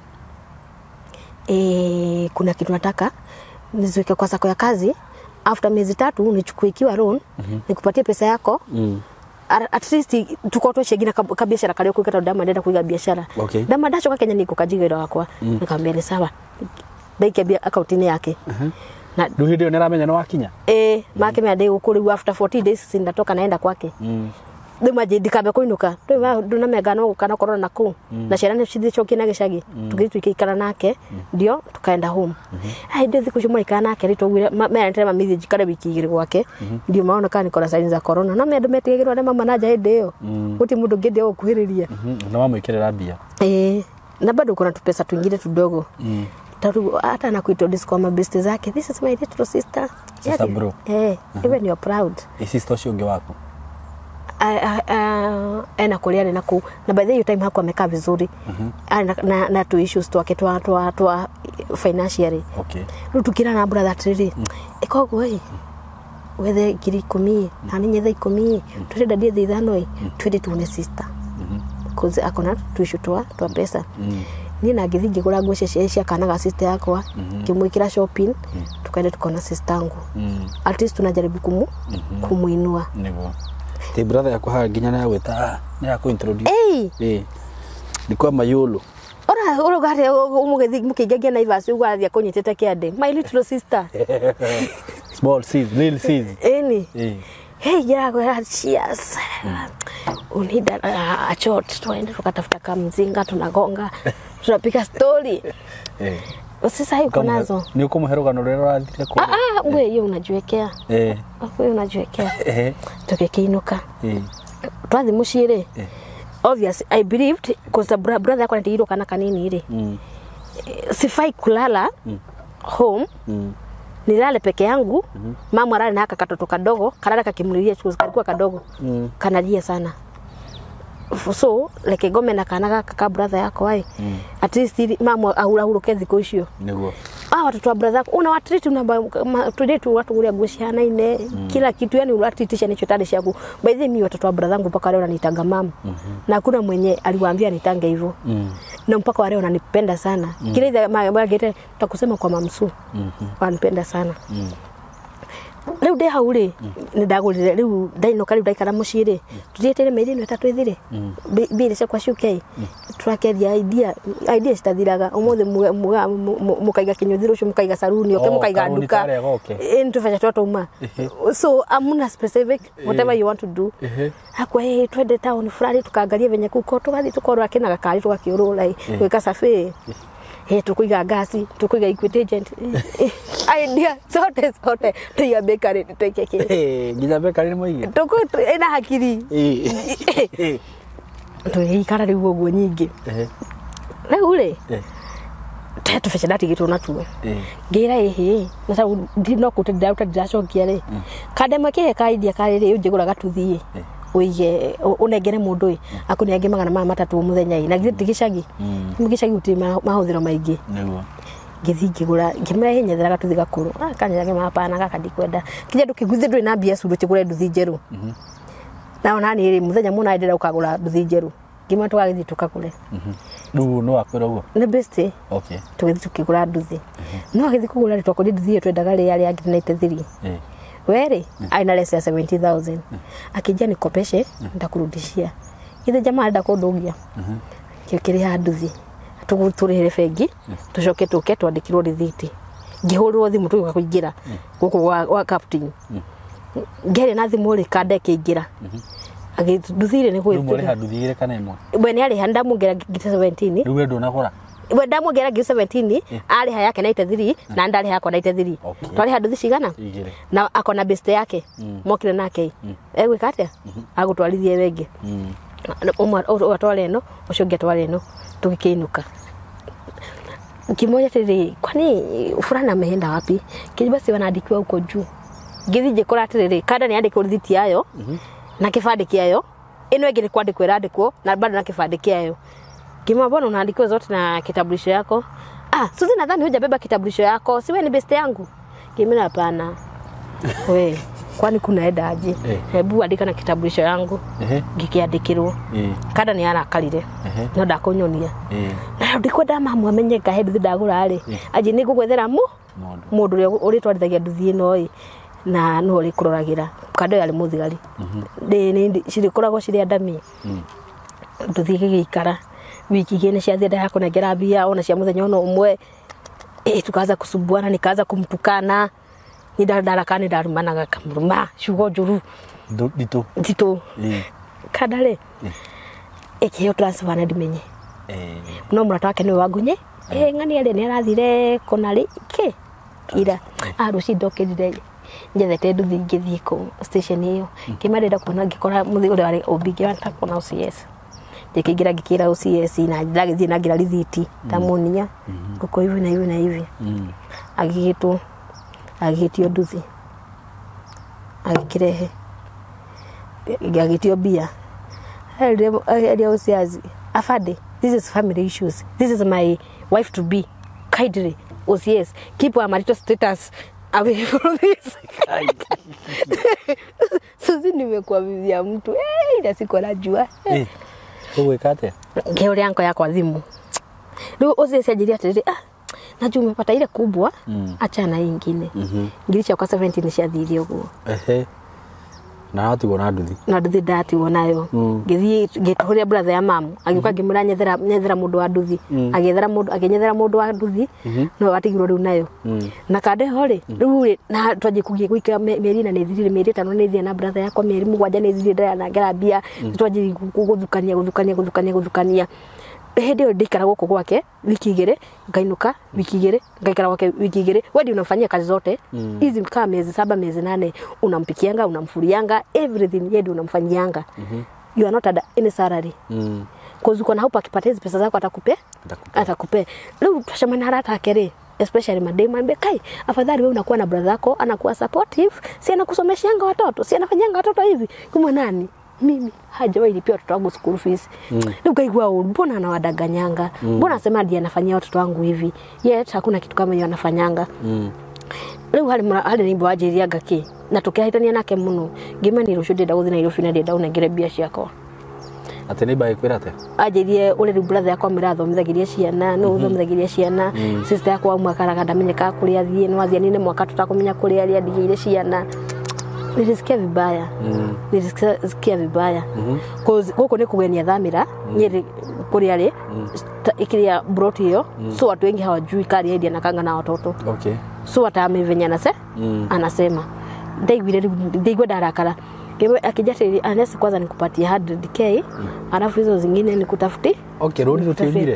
kuna kitu nataka niziweke kwa sako ya kazi after miezi 3 nichukue ikiwa loan nikupatie pesa yako at least tuko tushegina kabiashara kale kuikata dama ndenda kuiga biashara dama dacho kwa Kenya niko kajigiro wakwa nikamwambia ni sawa ndaikia bia account ni yake na ndio ndio niramenya no wakinya make me ade ukuri after 40 days sindatoka naenda kwake nduma je dikabe kuinuka nduna megano kana corona ku na sherani chidhicho kina gishagi tugitu ikikana nake ndio tukaenda home ndio thiku shimo ikana nake rito me ndema mithi jikare wiki igiri gwake ndio maona kana nikora signs za corona no me ndo metigirwo ne mama naja ndio uti mundu ngende okuhiriria na mama ikirera mbia na bado kuna tupesa twingine tudogo tatu hata na kuito disco ma best zake this is my little sister bro even you're proud sister shonge wako ena kulia na ku na by the way time hako amekaa vizuri na tu issues twake twa financially tukira na brother trade ikogo whether kiri komi na ninye thai komi turenda die thithano twende tuone sister cause akona tu issue twa pesa ni na githingi gura ngwe cia kana ga sister yakwa kimwikira shopping tukaenda tukona sister yangu at least tunajaribu kumuinua nego te brother yako ha ginya na weta na yako introduce ni kwa mayolo ora gare umugethi mukigagia na ivasi ugwathia kunyitete kiande my little sister small seeds little seeds hey ya cheers unida a shot tuende tukatafuta kamzinga tunagonga tunapika story sasa yuko nazo ni uko muherogano rero rathire ko wewe hiyo unajiwekea wewe unajiwekea tukekeinuka twathi mushire obviously I believed because the brother yako ndio kana kanini ile sifai kulala home nilale peke yangu mama rali na katoto kadogo kalala kakimlilia chuo kalikuwa kadogo kanalia sana so like gome na kana kaka brother yako ai at least mama ahura thiko icio niguo watoto wa brother una watreat today tu watu guria guciana ine kila kitu yani ulatitisha nicho tade shaku by the way watoto wa brother yangu mpaka leo wananitanga mama na hakuna mwenye aliwaambia nitange hivyo na mpaka leo wananipenda sana kile magete takusema kwa mamsu wanipenda sana leo de haure ni dagulire leo daino kali daikara mushire tujetele medini 3 ithire bile kwa shukai turakeria idea citathiraga umuthi mukaiga kinyuthiro ucio mukaiga saruni okay mukaiga nduka ntufanya twatuma so amuna specific whatever you want to do akwa twende town fulani tukaangalia venye kuko tugathi tukorwa kina gakari tugakiurula gwika safi tukuiga gasi tukuiga equity agent idea zote tuya bakery twekeke nginya bakery ni moige ina hakiri tuikara riu uguo nyingi riu ri tufece ndatigitwo natuo ngira na sababu ndino kutendauta ndacokia ri kadema ke kaidia kari ri unjigura gatuthie uige unengere mundu akunenge magana matatu muthenya na gicagi mugicagi uti mahuthiro maingi niguo ngithi ngigura ngimera hinyethera gatuthi gakuru kanyage mapana gaka ndikwenda kinya ndukiguthi nduri na mbia curu kigure nduthi njeru na onani ri muthenya muna ndira ukagura nduthi njeru ngima tugagithi tukagure ndu no akwira ugo ni best okay tugithi tukigura nduthi no agithi kugura ri twakuri nduthi twendaga ri ari angina 93 were aina less ya 70,000 akija nikopeshe ndakurudishia ithe jamaa ndakudungia kiri handuthi tuguturire fengi tucoke tuke twandikirwo rithiti ngihurwo thimu tuga kuingira guku wa captain ngere na thimu ri kande kiingira agithuthire ni gwe muri handuthire kana imwe bwe ari handa mungera 17 riu ndo nakora bwe ndamugera 17 ari haya yake 93 na ndari hako 93 twari handuthi cigana na akona best yake mokire nake egwika atia agutwarithie wenge umwe atware no ucio ngetware no tukikiinuka kimoja tiri kwani fulana ameenda wapi kijibasi wanaandikiwa huko juu ngithije kora tiri kada ni andike rithiti yayo na kibande kiayo ino ingine kwandikwo irandikwo na bado na kibande kiayo kima bona unaandikiwa zote na kitambulisho yako Suzi nadhani hujabeba kitambulisho yako siwe ni best yangu kimina hapana we kwani kuna eda aje hebu andika na kitambulisho yangu gikiandikirwo kada ni arakarire no ndakunyonia na ndikwenda mamu amenye gahedu ndagura ari aje ni gugwethera mundu uri twarithagia nduthi ino na no uri kuroragira kado yali muthigari ni cirikoragwo ciri andami nduthi gigikara wiki gene cia thenda yako na gerabia ona cia muthenya ono umwe tukaanza kusumbuana nikaanza kumtukana ni darakani darumanaga kamuruma shugo juru dito kadale ekyo transfer na dimenye no murata wake ni wagunye ngani ale ni arathire konari ke ira aruci ndokirire njethete nduthi ngithiko station iyo kimarenda kuona ngikora muthiguri wari obige watakona OCS ndikigira ngikira OCS na ndagithie na ngira rithiti tamunia kuko hivi na hivi na hivi agitio nduthi agikirehe agitio bia ali OCS afade this is family issues this is my wife to be kindly OCS keep our marital status away from this Suzi nimekuwa bibi ya mtu ila siko najua kuwekate ngeo yangu yako thimu leo OCS ajiria tete najua umepata ile kubwa achana nyingine ngilisha kwa 17 nishathiri ugo na hati wona nduthi na nduthi dati wonayo ngithi ngituhuria brother ya mamu agiuka ngimura nyethera mundu wa nduthi agenyethera mundu wa nduthi no atigirwo riu nayo na kande hori riu na twaje kugie gwika mieri na nithirire mieri 5 nithia na brother yakwa mieri 7 nithirire ndaya na ngerabia twaje guthukania hedi ndikara guko gwake wiki igere ngainuka wiki igere ngaikara gwake wiki igere wewe unafanyia kazi zote hizi kama miezi 7 miezi 8 unampikianga unamfurianga everything yeye unamfanyianga you are not any salary cause uko na hope akipata hizo pesa zako atakupe leo tushamana haraka kere especially madem ambe kai afadhali wewe unakuwa na brother yako anakuwa supportive si anakusomeshanga watoto si anafanyanga watoto hivi kama nani mimi hajawahi lipia watoto wangu school fees ndio kaigwa mbona anawadanganyanga mbona asema ndiye anafanyia watoto wangu hivi yet hakuna kitu kama hiyo anafanyanga leo hali nimbo ajiria gaki na tukihitania nake muno ngima ni rushude daudi na irofi na daudi ngire bia ciako atene bai kwirate ajirie ule brother yakwa mirathomithagiria ciana no uthomithagiria ciana sister yakwa mwaka raganda menyeka kuria thie no athia nine mwaka tutakumenya kuria ria ndigire ciana nilisikia vibaya. Nilisikia vibaya. Cause huko ni kugenia dhamira nyeri kuri ale ikiria brought hiyo. So watu wengi hawajui kari idea na kanga na watoto. Okay. So atamevenya na anasema ndio darakara. Kewe akijatiri anesi kwanza nikupatie 100k alafu hizo zingine nikutafuti. Okay, rodi rutiumire.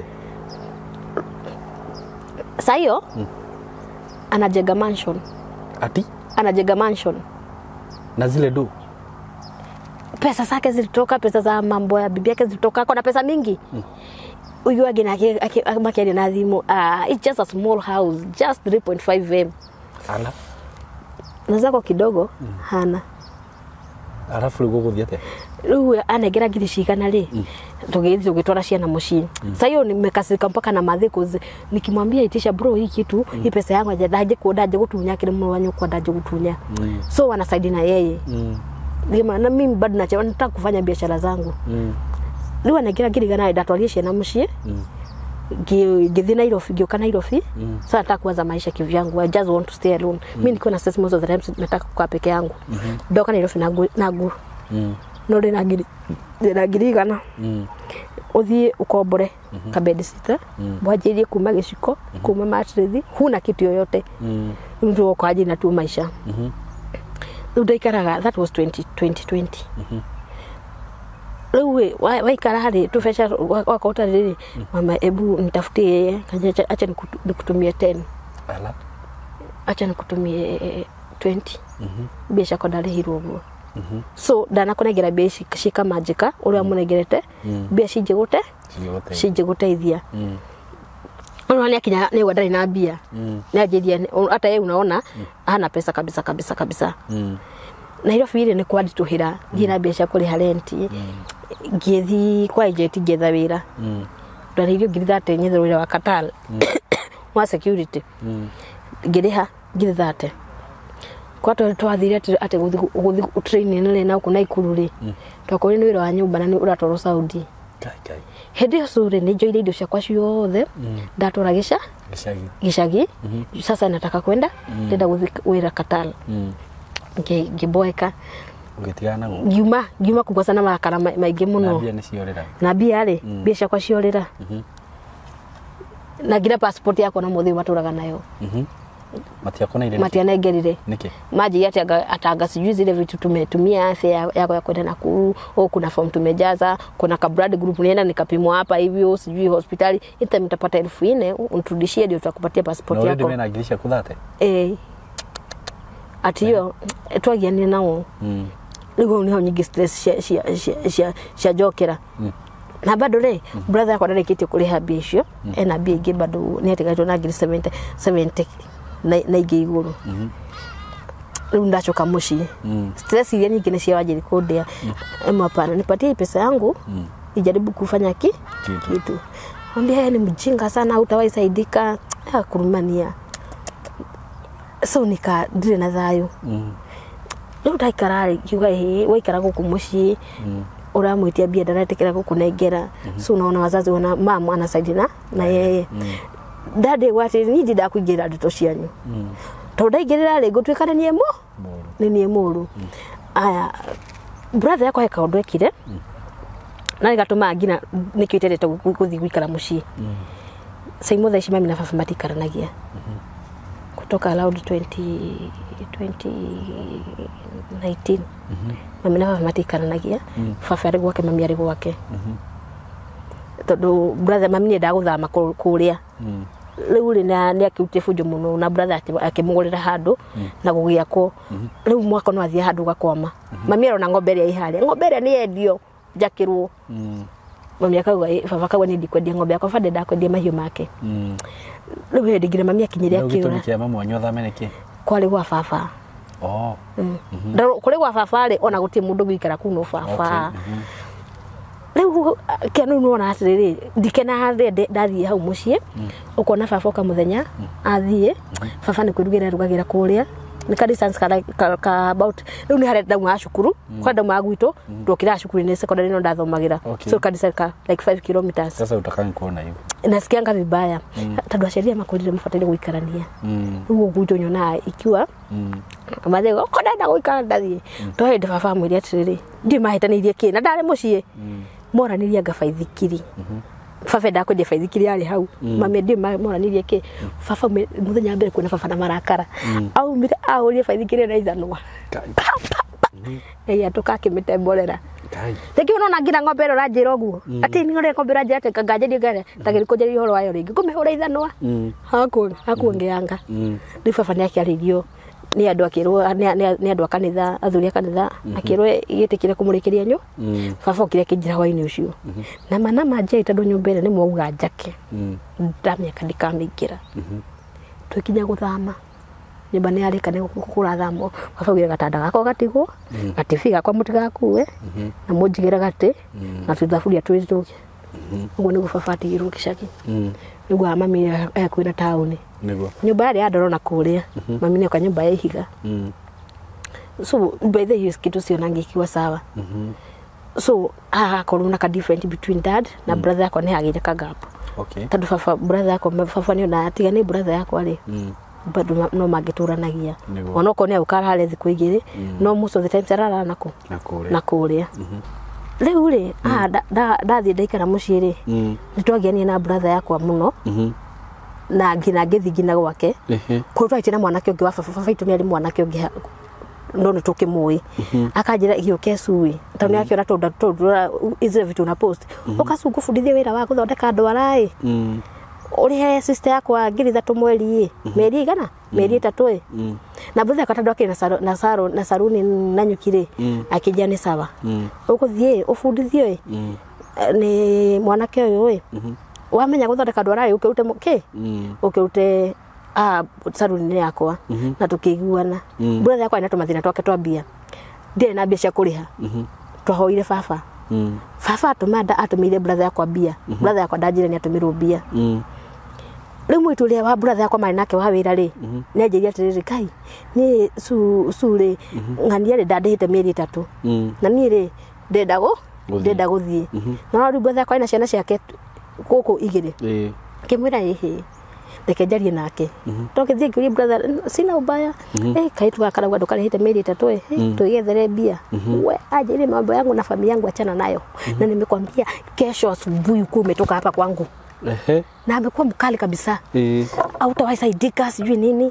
Sayo anajenga mansion. Ati? Anajenga mansion. Na zile do. Pesa zake zilitoka, pesa za mambo ya bibi yake zilitoka, kuna pesa mingi. Huyu agina akamakia na dhimu. It's just a small house, just 3.5m. Ala. Nazako kidogo hana. Alafu lugo guthiate. Ruwe anegera girishikana ri. Tugitwara ciana mucii. Sasa hiyo nimekasirika mpaka na mathiko nikimwambia itisha bro hii kitu, hii pesa yangu ndaje gutunya kile mwana wanyu kwa ndaje gutunya. So wanasaidi na yeye. Ndio na mimi bado nataka kufanya biashara zangu. Riwa negera girigana ndatwarie ciana mucii. Githi Nairobi gioka Nairobi. Sasa nataka kuanza maisha kivyangu. I just want to stay alone. Mimi niko na stress most of the time, nataka kukaa peke yangu. Ndoka Nairobi na guru. No ndina girigana. Uthie ukombore ka bed sitter. Bwajirie kuma giciko, kuma matrethi, huna kitu yoyote. Ndio kwa ajili na tu maisha. Ndaikaraga, that was 2020. Lewe waikara hadi tufesha wakota riri mama ebu nitafutie yeye kaja acha nikutumie 10. Ala. Acha nikutumie 20. Biasha kwa dali hirogo. So dana kunegera biashi shika majika ule amunegerete biashi jigute ithia. Unaona kinya ni wadari na bia. Na ajedia hata yeye unaona hana pesa kabisa. Nairobi ile ni kwadi tuhira dina biasha kuri harenti. Githi kwa ejeti getha wira. Ndaririo ngithate nyithe wira wa Katal. Wa security. Ngiriha ngithate. Kwa twathire ate guthi training nene na kuna ikururi. Twakore ni wira wa nyumba na ni uratoro Saudi. Kai. Hedi sure ni joire indo ciakwa ciothe. Ndatora gicagi. Sasa nataka kwenda ndenda guthi wira Katal. Ngeboeka. Ugetigana go. Giuma kugwasana makara maige muno. Na bia ni ciorera. Na bia ri bia ciakwa ciorera. Na gira passport yako na muthi maturaga nayo. Matia negerire. Niki. Maji yate atanga sijui zile vitu tumetumia afya yako ya kwenda Nakuru au kuna form tumejaza, kuna ka blood group nienda nikapimwa hapa hivyo sijui hospitali mtapata 4,000 unturudishie ndio tutakupatia passport yako. Na wewe unagilisha kuthate? Atiyo twagiani nao. Nigo niho nyingi stress cia jokera. Na bado le brother yako ndarikite kuriha bicio ena bia ingi bado ni atigaitwo na ngiri 70 na ingi iguru. Riu ndachoka muci. Stress ile nyingi ni cia wajiri kundia. Hapana nipatie pesa yangu ijaribu kufanya kitu. Mwambie ni mjinga sana utawaisaidika kurumania. So nika ndire na thayo. Riu ndaikarari kiuga waikara guku muci uramwitia bia ndaratekera gukunengera. So unaona wazazi wana mama anasaidina na yeye. Dade wati ni ndida kuingira ndeto cianyu. To ndaigirira ri gutwikana nie muru. Aya brother yako eka undu ekire. Na igatuma ngina nikiterete guthi gwikara muci. Sai mothe ici mami na baba matikaranagia. Kutoka around 2019 mami na baba matikaranagia. Baba ari gwake mami ari gwake. Tondu brother mami ni ndaguthama kuria. Riu ri ni akiute fujo muno na brother akimugurira handu na gugiako. Riu mwaka no athia handu gakwama. Mami arona ng'ombe ria ihari. Ng'ombe ria ni endio jakirwo. Mami akauga baba kawa ni ndikwendia ng'ombe yakwa bade ndakwendia mahiu make. Riu hindi ngira mami akinyiria kiura. Ndio kia mama wanyu thame niki. Kwari gwa baba. Ndaro kuri gwa baba ri ona guti mundu gwikara kuno baba. Riu kenu nuona atiriri ndikena hande ndathie hau mucie ukona baba ka muthenya athie baba ni kwirugira rugagira kuria ni ka distance ka about riu ni harenda mwa cukuru kwenda mwa gwito ndokira cukuru ni secondary no ndathomagira so ka distance ka like 5 kilometers. Sasa utakangi kuona hivyo nasikianga vibaya tondu aciari makurire mabatire guikarania riu gujo nyona ikiwa Mathe ko ndenda guikara ndathie twaende baba mwire atiriri ndi mahitanirie ki na ndare mucie moranirie ngabaithikiri baba ndakwendia baithikiri yari hau mami ndi moranirie ki baba muthenya mbere kwina baba na marakara aumire aurie baithikiri na ithanwa ya tukakimite mborera Teki unaona ngira ng'ombe ro ranjira oguo ati ni ngore ng'ombe ranjira te kangaje ngare tagiri kunjeri horo wayo ringi kumehura ithanwa haku ngianga ni baba ni akiaririo ni andu akirwo ni andu akanitha athuri akanitha akirwo yitikire kumurikiria nyu baba okire kinjira waini ucio na manama je tondu nyumbere ni mwauga njake ndamya kandikamikira twikinya guthama nyumba ni arika ni gukura thamo baba gira gatanda gako gatigwo gatifiga kwa mutigakue na munjigira gati na tuthafuria twituke uguo ni gubabatirwo gicagi niguo mami kwina tauni niguo nyumba yari andorona kuria mami ni kwa nyumba ya ihiga so by the use kitu sio nangikiwa sawa so koruna ka different between dad na brother yako ni agire ka gap tondu baba brother yako baba ni ona atiga ni brother yako ari bado no magituranagia ona ko ne ukara hale thiku igiri no most of the time sarara na kuria riu ri ndathie ndaikara muciiri nitwagiania na brother yakwa muno na ngina ngithigina gwake ko twaitira mwanake ungi wa baba itu ni ari mwanake ungi no ni tukimui akanjira hiyo kesui tondu yake tonda izire vitu na post ukasuku fundithia wira wa guthondeka ndwarai uri he sister yakwa ngiri 3 mweri meri igana meri 3 na brother akatandwa kina na saruni na nyukire akija ni sawa ukuthie ufundithio ni mwanake uyu wamenya guthondeka ndwarai ukirute muke ukirute saruni yakwa na tukiguana brother yakwa ina tumathina twake twambia ndire na mbia cia kuriha twahoire baba baba atumire brother yakwa mbia brother yakwa ndanjire ni atumirwo mbia riu mwituria wa brother yakwa mari nake wa wira ri nenjeria atiriri kai ni sure ng'ania ri ndandihite mieri 3 na ni ri ndenda guthie na riu brother yakwa ina ciana ciake guku igiri kimwira hihi ndekenjarie nake tokithie ngiri brother sina ubaya kai tugakaragwa ndukarehite mieri 3 tuigethere mbia we ajiri mambo yangu na familia yangu achana nayo na nimekwambia kesho asubuhi umetoka hapa kwangu na amekuwa mkali kabisa hautawasaidika sijui nini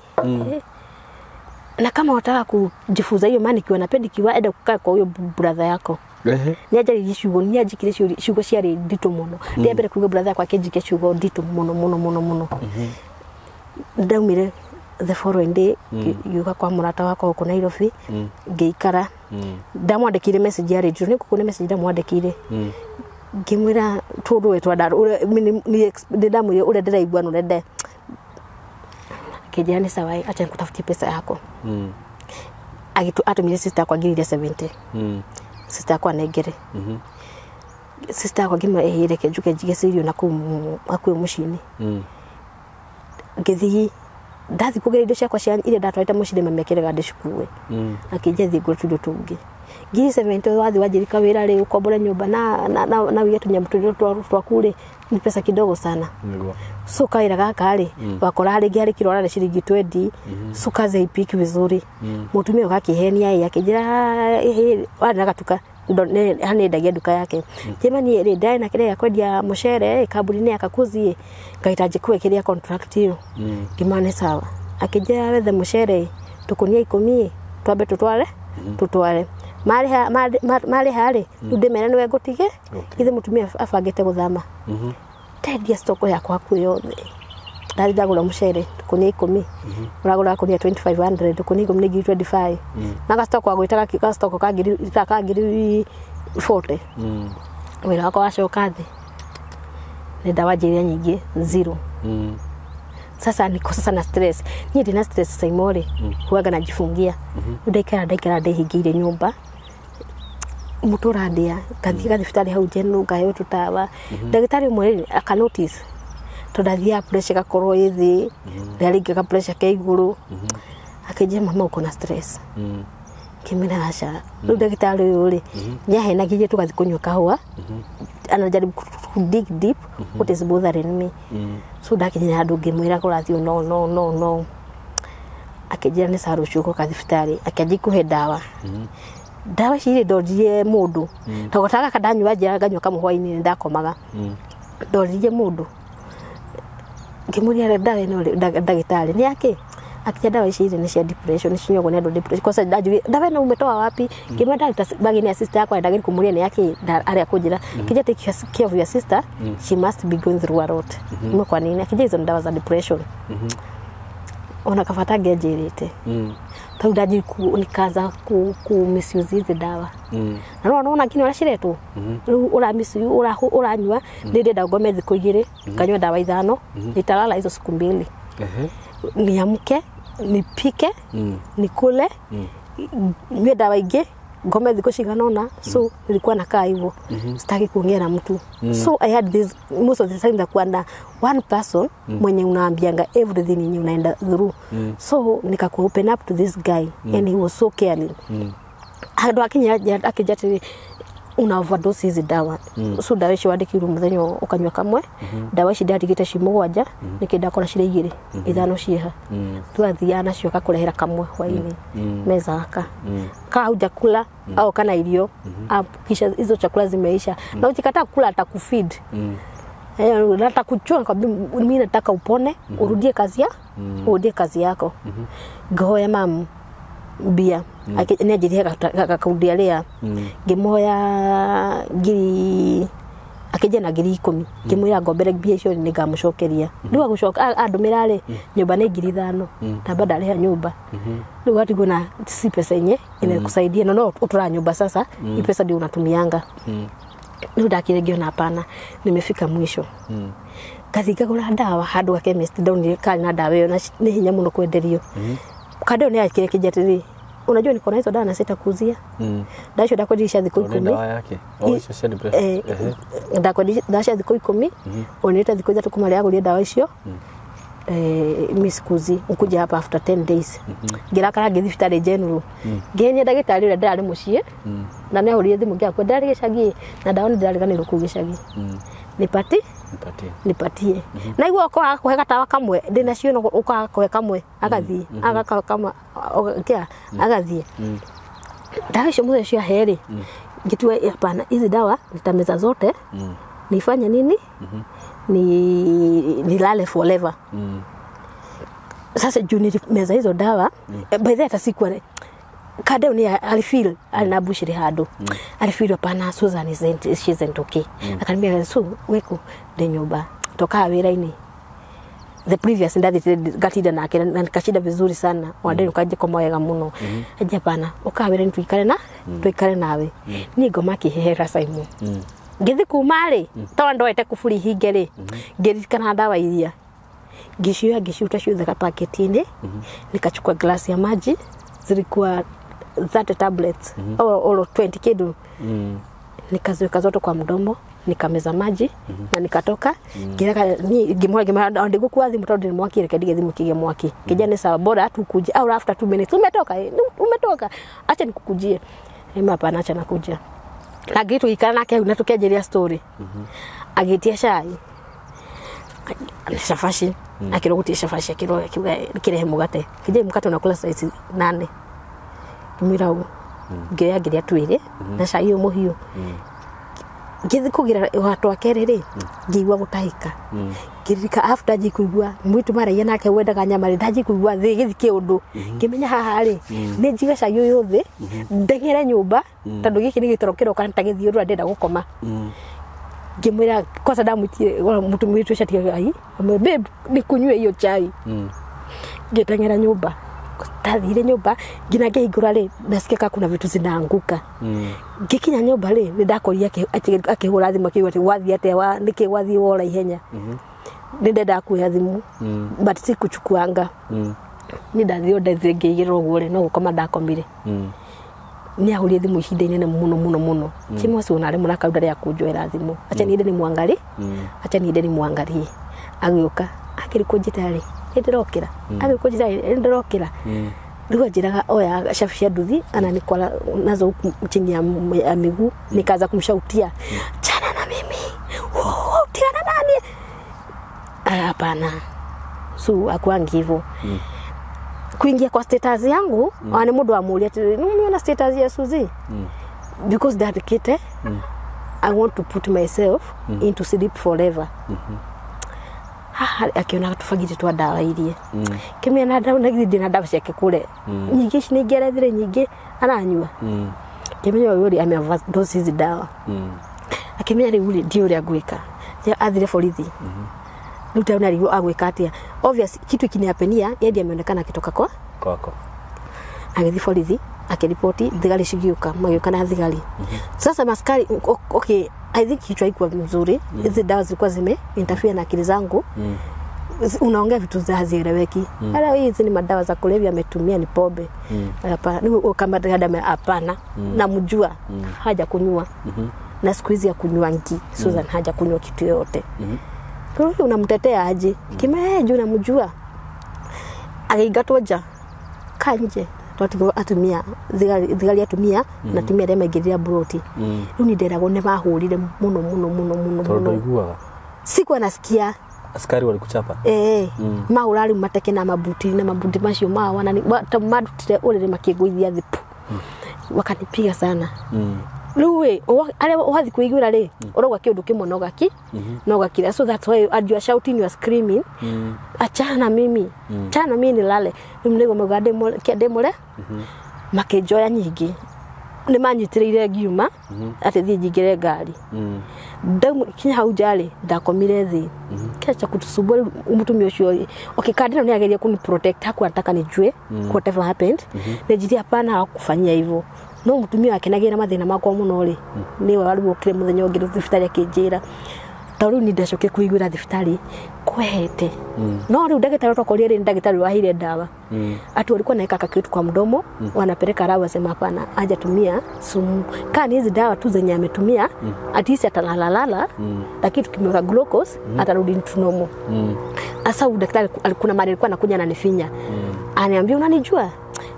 na kama wataka kujifunza hiyo maana kiwa napenda kiwa enda kukaa kwa huyo brother yako niaje shugo niaje shugo ciari ndito muno ndiambere kuga brother yako akejike shugo ndito muno ndaumire the following day yuka kwa murata wako uko Nairobi ngeikara ndamwandikire message ya radio ni kukune message ndamwandikire ngimwira tundu wetwa ni ndamwire ure ndiraigua no rende kijani sawa acha nikutafutie pesa yako atumire sister kwa ngiri 70 sister kwa negere sister kwa gima ehireke njuke njige sirio na akwe mushini ngithi ndathi kugera indo ciakwa cia ile ndatwarite mucire mamekeraga ndicukue akija thi nguru tungi ngiri 70 wathi wajirika wira ri ukombora nyumba na wiyetu nyamutuliro twakure ni pesa kidogo sana so kaira gaka ri wakora hari ngiari kirora ni shilingi 20 so kaze ipiki vizuri mutumia gakihenia yakijira wana gatuka ndone hani ndagia duka yake jamani ile dai na kile ya kwendia mushere kaburi akakuzie ngahitaji kuwekelea contract hiyo kimane sawa akija wethe mushere tukunia 10 twabe tutware mali hali ndemera niwe ngutige ithe mutumia afangite guthama tedia stoko yakwa kuyothe ndagura mushere tukunia 10 uragura kunia 2500 tukunia 10 nigi 25 na gastoko agwitaga gastoko kagiri 40 wira wako washoka thi ni dawa jiria nyingi 0 sasa niko sasa na stress ni ndina stress saimore huaga najifungia ndaikara ndehingire nyumba mutura ndia kathika thibitari hau jenu ngayo tutawa ndagitari mwe aka notice todathia pressure gakorwo ithi ndaringa pressure ke iguru akije mama uko na stress kimina asha ndagitari uri nyahe na kije tukathi kunywa kahua anajaribu dig deep what is bothering me so dakinya andu ngimwira kurathio no akijira ni saru shuko kathifitari akajikuhe dawa dawa shiri dodie mundu tagotaka kadanyu aje ganyo kama hwaini ndakomaga dodie mundu kimuria dawa no dagitari ni yake akija dawa shiri ni cia depression ni cinyogo ni depression kwa sababu dawa na umetoa wapi kimwenda bagini ya sister yako ndagiri kumuria ni yake ari akujira kija take care of your sister she must be going through a lot kwa nini akija hizo dawa za depression ona kafata gejirite taudaji nikaza ku misuse hizi dawa na naona kini urashiretu ura misuse uranywa ndinde ndagome thiko igire kanywa dawa ithano nitalala hizo siku mbili niamke nipike nikule nywe dawa ingi ngome thiko ciganona so nilikuwa nakaa hivyo sitaki kuongea na mtu so I had this most of the time that kuna one person mwenye unaambianga everything yenye unaenda through so nika open up to this guy and he was so caring ado akijati una overdose hizi dawa so dawa ici wandikirwo muthenyo ukanywa kamwe dawa ici ndatigite cimugwanja nikindakora cire igiri ithano ciha twathia nacio kakurehera kamwe hwaini meza aka kauja kula au kana irio kisha hizo chakula zimeisha na ukikataa kula atakufeed natakuchua kwa mimi nataka upone urudie kazi yako goya mamu bia akinyajiria kaudia lea gimoya giri akijana giri 10 kimwira ngombere bia icio ni ngamucokeria ndiwa gucoka andumirare nyumba ni ngiri 5 na badala ya nyumba ndio watu kuna si pesa yenye inakusaidia no utura nyumba sasa hii pesa ndio unatumianga ndio dakiregio na hapana nimefika mwisho kazi kagura dawa hadu wa chemist ndio ni kali na dawa hiyo ni hinya muno kwenderio kadeo ni akire kijatiri unajua niko na hizo dawa na sitakuzia daisho dakodisha thiko 10 dawa yake au hizo cia depression dakodisha thiko 10 oneta thiko 3 kumale yaguria dawa icio misikuzi ukuja hapa after 10 days gira kara ngithibitari general ngenya ndagitari ule ndari mucie na ne uri thimu ngakwa ndari gicagi na dawa ni ndari ganiro ku gicagi nipatie na igwo kwa kuheka tawa kamwe ndina cio no ukakohe kamwe agathie agakama agathie dawa icio muthe cia heri ngitwe hapana hizi dawa nitameza zote nifanye nini nilale forever sasa juni meza hizo dawa by that siku kadeo ni alifeel alinabushiri hado alifeel hapana Susan isn't okay akaniambia so weko de nyumba toka wiraini the previous ndadi gatida na akena nikashida vizuri sana wade ukaje kwa moyo muno aje hapana ukawira tuikare nawe ni ngoma kihera saimu ngithi kumari tawa ndoete kufuri hingere ngirikana dawa iria gishuta ciothe paketini nikachukua glasi ya maji zilikuwa 30 tablets au 20 kidu nikaziweka zote kwa mdomo nikameza maji na nikatoka ngimwa ndigo kwathi mtoto ni mwaki rekedi thimu kige mwaki kijana sawa bora tu kuja au after 2 minutes umetoka acha nikukujie hapana acha nakuja agitu ikana nake unatukejeria story agitia shai shafashi akirogutia shafashi akirehe mugate kije mukate unakula size 8 kimira ngeya ngiria twire na shai umuhiu ngithi kugira watu akerere ngiwa gutahika ngirika after jikuigwa mwitu maraia nake wendaga nyama ndaji kuigwa thigithi kiundu ngimenya haha ri ni njiga shai yothe ndengere nyumba tondu giki ni gitorokero kana tagithio ru ndenda gukoma ngimwira kosa damutie mutu mwitu shatia ai babe nikunywe hiyo chai ngitengera nyumba tathire nyumba ngina ngihingura ri nasikeka kuna vitu zinaanguka ngikinya nyumba ri ndakoria akihura thimu akiwa ati wathi atewa niki wathi wora ihenya ndenda kuya thimu but sikuchukuanga ni ndathio ndethengeigerwo gore no gukoma ndakomire ni ahurie thimu ihinda inene muno kimwe cio nare muraka ndari akunjoera thimu acha ni ndeni muangarie agioka akirikunjitari ndirokira agirikunjitari ndirokira ndio jiraga oya shafisha nduthi ana nikola nazo chini ya miguu nikaanza kumshautia chana na mimi tia na nani hapana so akwangi hivyo kuingia kwa status yangu ane mundu amuria ati niona status ya Suzy because dedicated I want to put myself into sleep forever. Akiona tufagite twa dawa irie kimia na dawa nagidi na dawa ciake kule nyingi ici ningerethire nyingi aranyua kimia yori ameva dosi hizi dawa akimia riu ndio ria gwika ya athire borithi nutaona riu agwika atia obvious kitu kiniapenia yeye ameonekana kitoka kwako agithi borithi akiripoti thigari cigiuka magioka na thigari sasa maskari okay I think kichwa iko mzuri hizi dawa zilikuwa zime interfere na akili zangu unaongea vitu za hazieleweki hata hizi ni madawa za kulevya ametumia ni pombe hapana ni kama dada hapana namjua haja kunywa na siku hizi ya kunywa ngi Susan haja kunywa kitu yote kwa hiyo unamtetea aje kimeje unamjua agaigatwaja kanje twatigo atumia thigari atumia na tumia dema giria broti riu ni nderago ne mahurire muno tondu iguaga siku anasikia askari walikuchapa maurari mateke na mabuti macio mawa na madutire urire makiguithia thipu wakanipiga sana Luwe, ale wathi kuigura ri urogwa kiundu kimwe no gakira so that's why you are shouting, you are screaming achana mimi chana mimi nilale mlego magade mole makejoya nyingi ni manyitire giuma ati thie jigire ngari ndamu kinya hau jari ndakomire thi kecha kutusuburi umutumio ucio okikadina ni ageria kuni protect haku anataka nijue whatever happened nejiti hapana hakufanyia hivyo no mutumia wake nagira mathina makwa muno ri ni warubukire muthenya ungi thibitari akinjira tauri ni ndacoke kuigura thibitari kwete no ri ndagitari tokoria ri ndagitari wahire dawa atu walikuwa naeka kakitu kwa mdomo wanapeleka rawa sema hapana aje tumia sumu kani hizi dawa tu zenye ametumia atisi atalalala lakini tukimweka glucose atarudi tunomo asa daktari alikuwa mali alikuwa anakuja ananifinya aniambia unanijua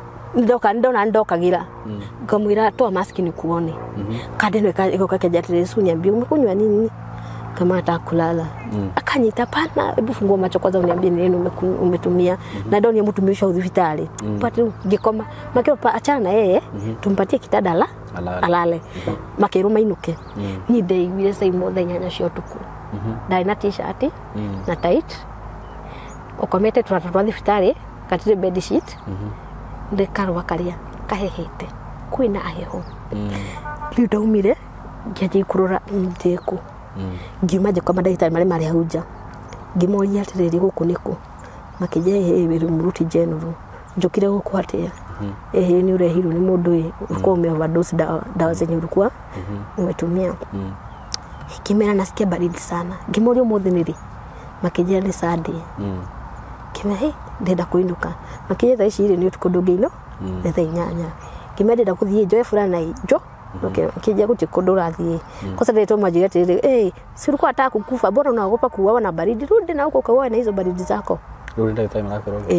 ndoka gira kamwira toa maski ni kuone kadeno iko kakejatire su niambia umekunywa nini kama atakulala akanyita pana hebu fungua macho kwanza uniambie nini umetumia na ndio nimetumisha hospitali pati gikoma makero pa achana na yeye tumpatie kitanda alale makero mainuke ni dei wile sai mothenya na cio tuku dai na t-shirt na tight okomete turatwa hospitali katire bed sheet de karwa karia kahehete kwina aheho lido umire ngiye kurora ndeko ngimaje kwa madagitari mari hauja ngimoria atiriri guku niku makije biru muruti general njukire guku atia ni urehirwo ni mundu uko ume overdose dawa zenye ulikuwa umetumia kimera nasikia baridi sana ngimoria muthiniri makije ni sadi kimehe ndenda kuinuka makije thaici ire ni utukundungino tha inyanya kimende kuthie njoe fulana ijo okay kija kutikundura thie kosa ndeto majira tiri silikuwa ataka kukufa bora unaogopa kuuawa na baridi rudi na huko kawa na hizo baridi zako rudi ndio time yako roho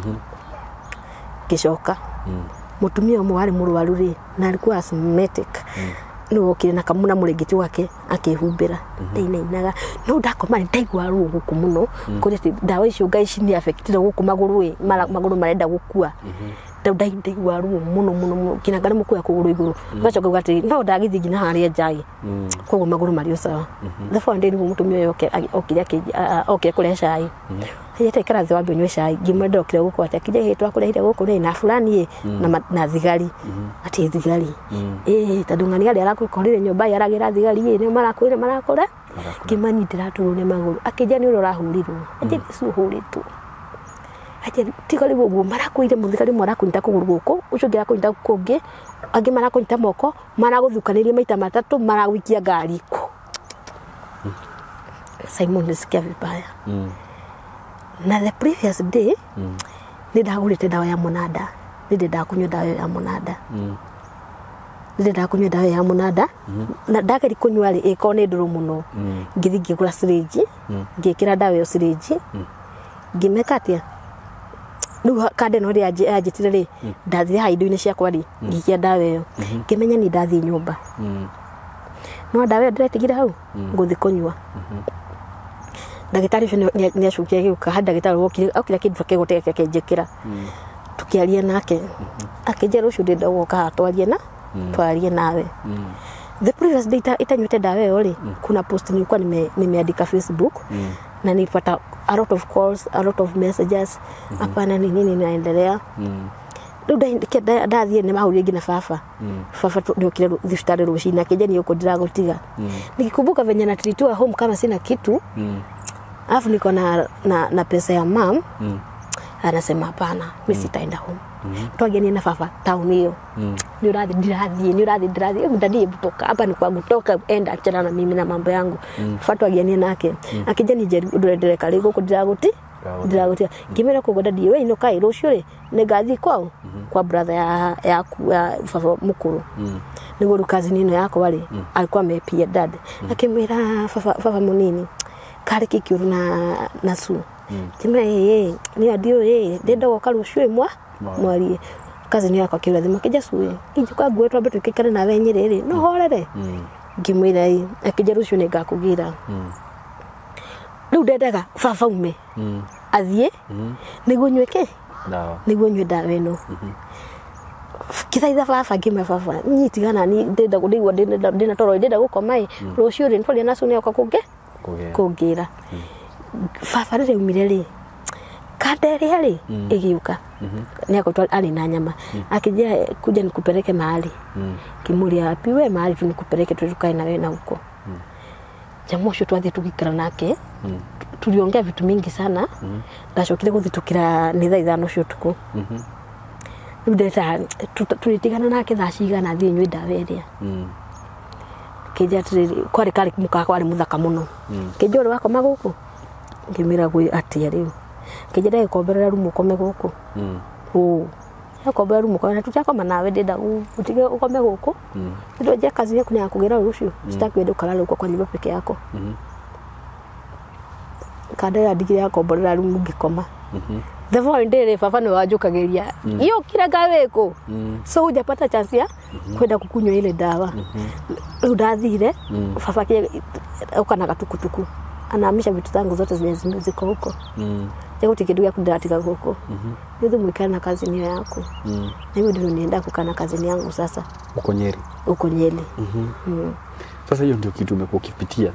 kishoka mutumia mwari murwaru ri na alikuwa asthmatic no kire na kamuna muregiti wake akihumbira inaga no ndakoma ndaigwa rugu kumuno kuri dawa icio gaici ni affected guku maguru marenda gukua ndaigwa rugu muno kinagara mukuya kuguru iguru gacoka gati no ndagithi gina haria njagi koguo maguru mario sawa therefore ndi mutumia yoke okire okay kure cai yete kara thwa nywe cai gimendo kire guku atakije hitwa kurehire guku ni na fulani na thigari ati thigari tadungani ali arakukorire nyumba yaragira thigari ni marakura kimani ndiraturu ne maguru akija ni urahurirwo ati suhuritwo aje tikali bogu marakuire muthikari marakunyita kuguru guku ucugira kunyita kungi agi marakunyita moko maraguthukanĩrie maita matatu marawikia ngari ku Simon nisikia vibaya na the previous day nidagurite dawa ya monada ndakunywa dawa ya monada ndakunywa dawa ya monada na ndagari kunywa ri ikone nduru muno ngithi ngigura syringe ngikira dawa yo syringe ngimekatia Nuha kade no ri ajitire ri ndathire haindo-ini ciakwa ri ngikia dawa yo ngimenya ni ndathi nyumba no dawa yo ndiretigire hau nguthi kunywa ndagitari ni acukia giuka hada ndagitari wokire akira kindu kegoteke kenjekira tukiaria nake akija rucio ndenda guka twarie na twarie nawe the previous day itanywete dawa yole kuna post nilikuwa nimeandika Facebook na nilipata a lot of calls, a lot of messages hapana ni nini inaendelea ndio ndathie ni mahuri ngina baba ndio kile thifitari rucina kija ni uko ndiragotiga nikikumbuka venye na treatwa home kama sina kitu alafu niko na pesa ya mam anasema hapana mimi sitaenda home twageni na baba town hiyo ni urathi ndadi butoka hapa ni kwa kutoka enda achana na mimi na mambo yangu fatwa ageni nake akija ni ndire kali guko ndiragotiga kimera ko godadi we ino kai rucio ri negathi kwao kwa brother ya baba mukuru niguru kazi nino yako wale alikuwa amepia dad akimera baba munini kare kikiuru na su kimera ni adio ndenda goka rucio imwa mwari kazi ni yako kila thima kija suwe ijuka gwetwa betu kikare na wenyere ri no horere ngimwira akija rucio ni gakugira riu ndendaga baba ume athie niguo nyweke niguo nywe dawa ino kithaitha baba ngime baba nyitigana ni ndenda kudigwa ndina toro ndenda gukoma rucio ri ntwaria nacio ni oka kugira baba rire umire ri kadere ri igiuka ni akotwa ali na nyama akija kuja nikupeleke mahali kimuria hapi we mahali tunikupeleke tukae na wewe na huko jamosho twathi tukikira nake tuliongea vitu mingi sana ndashokire guthitukira ni thaa 5 cio tuko ndeta tulitigana nake thaa cigana thie nywe ndaweria kija kwari kari muka kwari muthaka muno kijoro wako maguku ngimira gwi atia riu kija dai komberera rumu kome guku yakombera rumu kome tutakoma nawe ndenda utige ukome guku ndio je kazi yako ni akugira rucio sitaki wende ukalala uko kwa nyumba peke yako kada ya digire yakomborera rumu ngikoma the following day baba ni wajukagiria iyo kira gaweko so hujapata chance ya kwenda kukunywa ile dawa udathire baba kile ukana katukutuku anahamisha vitu zangu zote ziko huko Jago tikiduya kudatika huko ndio mwikana na kazi ni yako na hivyo ndio nienda kukana kazi yangu sasa uko Nyeri sasa hiyo ndio kitu umekuwa ukipitia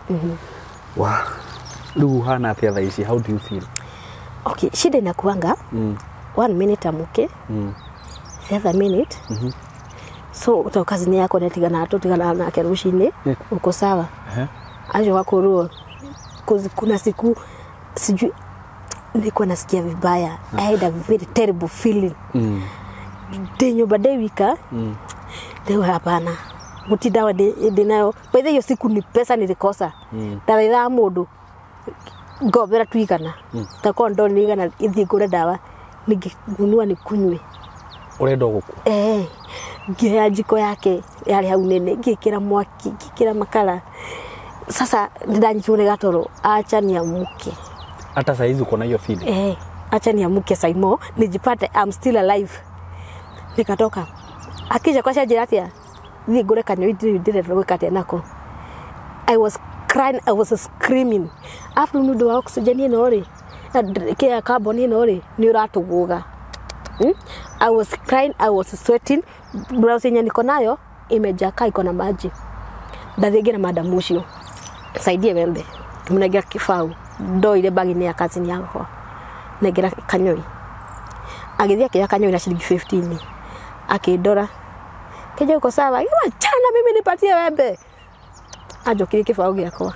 Lugu hana atia dhaishi, how do you feel? Okay, shida inakuanga 1 minute amuke the other minute so utokazi ni yako tigana na kerushini uko sawa aje wako ruo kuna siku sijui nilikuwa nasikia vibaya I had a very terrible feeling denyo baadaye wika leo hapana mutidawa dinayo by the hiyo siku ni pesa nilikosa ndaitha mundu ngobera tuigana takwa ndo nigana ithi ngure dawa ningigunua ni kunywe urenda guku ngia jiko yake yale hau nene ngikira mwaki ngikira makara sasa ndanyitune gatoro acha ni amuke hata saizi uko na hiyo feeling acha ni amuke saimo nijipate I'm still alive nikatoka akija kwa shaji atia ni ngure kanyo ndire rwekate nako I was crying, I was screaming after nudo wa oxygen ino ri kia carbon ino ri ni uratuguga I was crying, I was sweating blouse yenye niko nayo imejaka iko na maji ndathigera madam ucio saidie wembe tumunegera kifau ndo ile bagi ni ya kazi ni yako negera kanyoi agithia kia kanyoi na shilingi 15 akidora kije uko sawa yuma chana mimi nipatie wembe ajo kile kifau giakwa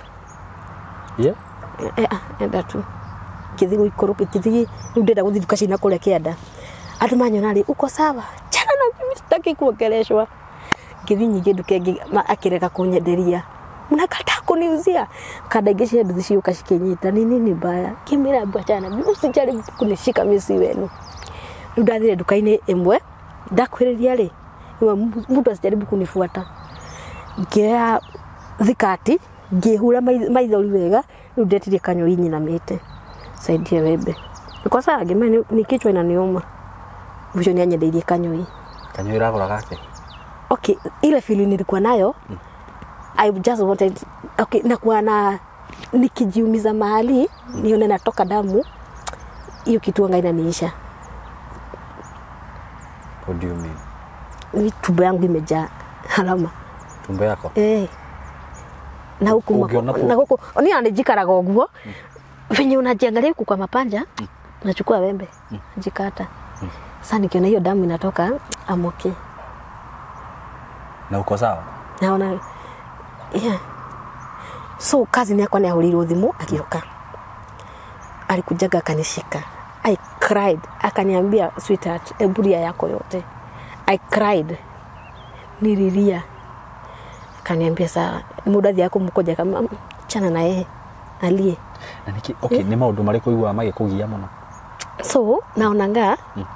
enda tu kithigo ikoroke kithigi ndenda guthituka cina kule kianda atumanyo nali uko sawa chana na mimi sitaki kuongeleshwa kithinyi kindu kengi akireka kunyenderia mnakata kuniuzia kadagesha ndishi ukashikinyita nini baya kimira bwachana mimi usijaribu kunishika misi wenu ndathire dukaini emwe ndakwiriria ri mtu asijaribu kunifuata ngea thikati ngihura maithori wega ndetire kanyo inyi na mite saidia wembe kwa sababu ngime ni kichwa inaniuma mwisho ni anyendeirie kanyo iragora gake okay ile feeling nilikuwa nayo I just wanted okay na kuwa na nikijiumiza mahali nione natoka damu hiyo kitu anga inaniisha What do you mean? Ni tumbo yangu imejaa alama. Tumbo yako? Na huku na huku ni anijikaraga uguo. Venye unajiangalia huku kwa mapanja, nachukua wembe, jikata. Sasa nikiona hiyo damu inatoka, I'm okay. Na uko sawa? Naona so kazi ni yako ni ahulirwo thimu akioka. Alikujaga akanishika. I cried. Akaniambia, sweetheart, eburia yako yote. I cried. Nililia. Akaniambia saa muda yako mkoja kama chana na yeye alie. Na niki okay, ni maundu mariko igwa mage kugia muno. So naonanga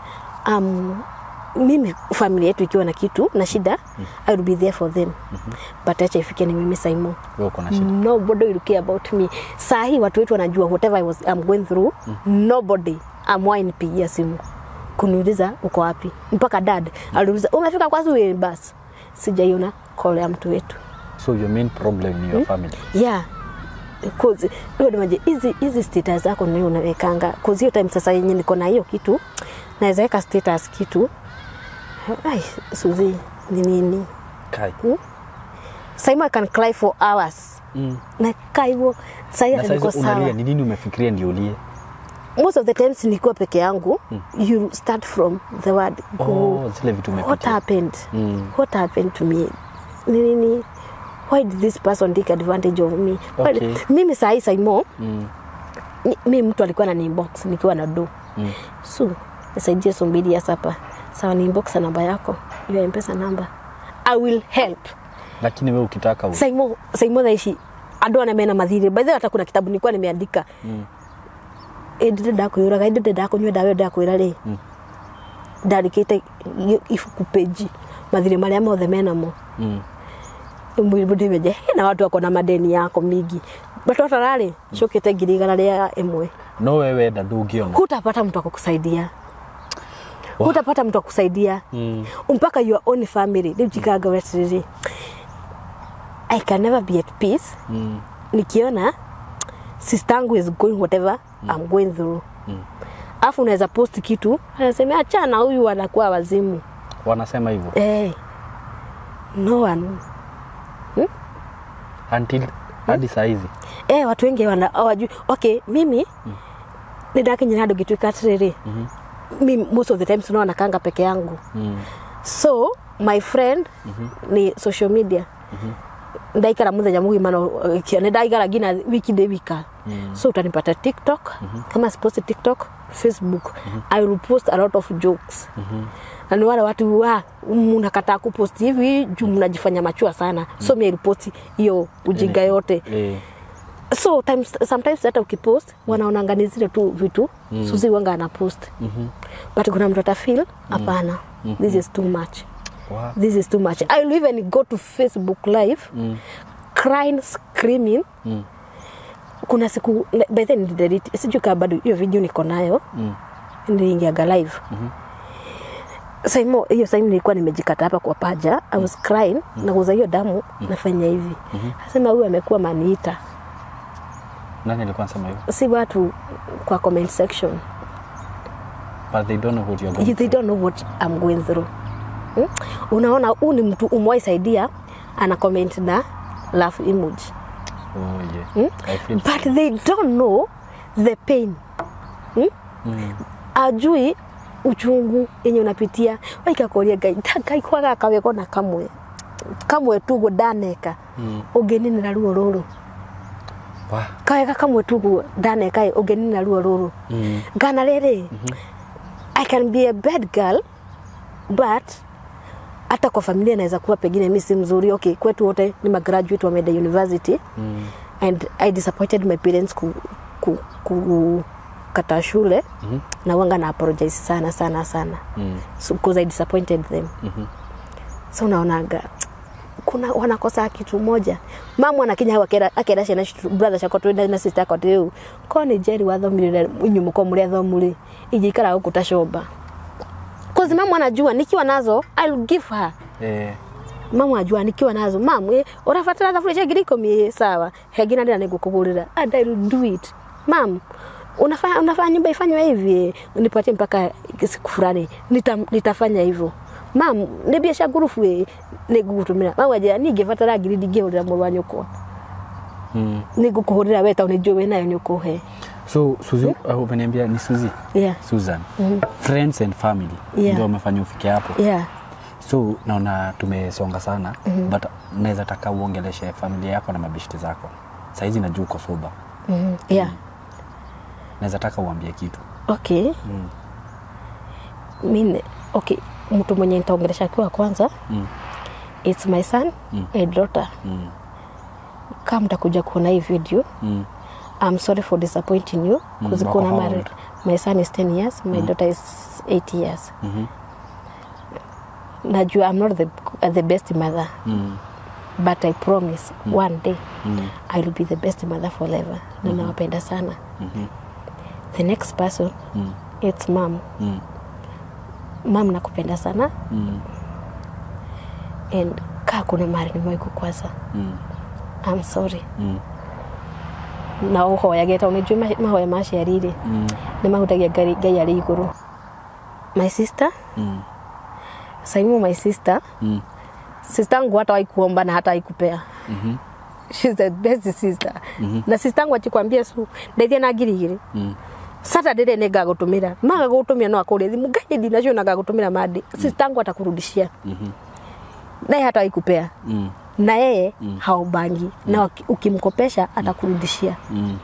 mimi familia yetu ikiwa na kitu na shida, I will be there for them. But acha ifike ni mimi Simon. Wewe uko na shida. Nobody will care about me. Sahi watu wetu wanajua whatever I'm going through, nobody amwanipigia simu kuniuliza uko wapi. Mpaka dad aliuliza umefika kwa Zuwe bus. Sijaiona call ya mtu wetu. So your main problem in your family? Yeah. Cause ndio maji hizi status zako ndio unawekanga. Cause hiyo time sasa yenyewe niko na hiyo kitu, naweza weka status kitu. Ai, Suzi, ni nini? Kai. Simon can cry for hours. Na kaivo sasa niko sawa. Unalia ni nini umefikiria ndio ulie? Most of the times nilikuwa peke yangu, you start from the word go. Zile vitu umepitia. What happened? What happened to me? Nini? Why did this person take advantage of me? Okay. Mimi sahi Simon. Mimi mtu alikuwa na inbox nikiwa na do. So, nisaidie sombili ya sapa. Sawa ni inbox namba yako. Hiyo M-Pesa namba. I will help. Lakini wewe ukitaka wewe. Simon daishi ado na mena madhiri. By the way hata kuna kitabu nilikuwa nimeandika. Edide dako yuraga edide dako nywe dawe dako irale. Darikite ifuku page. Madhiri maria mothe mena mo. Mwilibude meje na watu wako na madeni yako mingi. Batoto rale shokete girigara ria emwe. No wewe ndungiona. Hutapata mtu akukusaidia. Hutapata mtu akukusaidia. Mpaka your own family. Nijikaga wetiriri. I can never be at peace. Nikiona sistangu is going whatever I'm going through. Afu unaweza post kitu, anasema achana huyu anakuwa wazimu. Wanasema hivyo. No one. Until hadi saa hizi. Watu wengi hawajui. Okay, mimi nidake nyinado kitu katrere. Mimi most of the times unaona kanga peke yangu. So my friend ni social media. Ndaikara muthenya mugimano kione ndaigara gina wiki de wika. So utanipata TikTok, kama post TikTok, Facebook, I will post a lot of jokes. Na wale watu mnakataa kupost hivi juu mnajifanya machua sana. So mimi post hiyo ujinga yote. So sometimes hata ukipost wanaonanga ni zile tu vitu Suzi wanga ana post. But kuna mtu atafeel hapana. This is too much. Wow. This is too much. I will even go to Facebook live crying, screaming. Kuna siku by then delete. Sijuka bado hiyo video niko nayo. Niliingia live. Simon nilikuwa nimejikata hapa kwa paja. I was crying na kuza hiyo damu nafanya hivi. Nasema huyu amekuwa maniita. Nani alikuwa anasema hivyo? Si watu kwa comment section. But they don't know what you're going through. They don't know what I'm going through. Unaona huyu ni mtu umwaisaidia ana comment na laugh emoji. I feel but they don't know the pain. Ajui uchungu yenye unapitia. Waikakoria gai kwaga kaweko na kamwe tugo daneka. Ogeni na ruo roro. Kaweka kamwe tugo daneka ogeni na ruo roro. Gana rere. I can be a bad girl but hata kwa familia naweza kuwa pengine mimi si mzuri. Okay, kwetu wote ni graduate wa Meda University. And I disappointed my parents kata shule. Na wanga na apologize sana. So because I disappointed them. So naonaga kuna wanakosa kitu moja. Mama anakinya akera shena brother chako twenda na sister yako teu. Kone Jerry wathomire nyumuko muri athomuri. Ijikara ukutashoba. Cause mama anajua nikiwa nazo I'll give her. Mama anajua nikiwa nazo mama urafatira thafurisha giriko mie sawa. Hegina ndina nigukugurira and I'll do it. Mom, unafanya nyumba ifanywe hivi, nipatie mpaka siku fulani nitafanya hivyo. Mam, ni biashara gurufu ni gugutumira. Mama je ningefatara giridi ngihurira mu rwanyuko. Ni gukuhurira weta unijue nayo nyuko he. So Suzy, umeniambia ni Suzy? Yeah. Susan. Friends and family. Ndio umefanya ufike hapo. Yeah. So naona tumesonga sana, but naweza taka uongeleshe familia yako na mabishti zako. Sasa hizi najua uko soba. Yeah. Naweza taka uambie kitu. Okay. Mimi okay, mtu mwenye nitaongelesha kwa kwanza. It's my son and daughter. Kama mtakuja kuona hii video, I'm sorry for disappointing you because kuna married. My son is 10 years, my daughter is 8 years. Najua I'm not the best mother. But I promise one day I will be the best mother forever. Na nawapenda sana. The next person it's mom. Mom nakupenda sana. And kuna mari nimewahi kukwaza. I'm sorry. Na uho yageta unijua mahoya mashariri. Ni mahutagia gari yari iguru. My sister? Saimu my sister. Sister yangu hata haikuomba na hata haikupea. She's the best sister. Na sister yangu achikwambia su ndeithia na ngiri. Saturday ne gagutumira. Maga gutumia no akore thimu gaje dinacio na gagutumira madi. Sister yangu atakurudishia. Naye hata haikupea. Na yeye haubangi. Na ukimkopesha atakurudishia.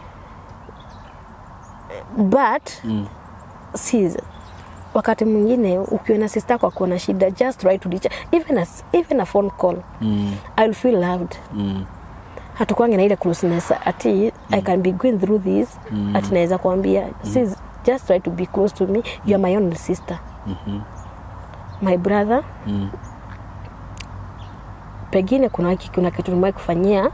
But sis wakati mwingine ukiona sister kwa kuona shida, just try to reach even a phone call. I'll feel loved. Hatukwange na ile closeness ati I can be going through this ati naweza kuambia sis just try to be close to me, you are my only sister. My brother pengine kuna kitu nimewahi kufanyia.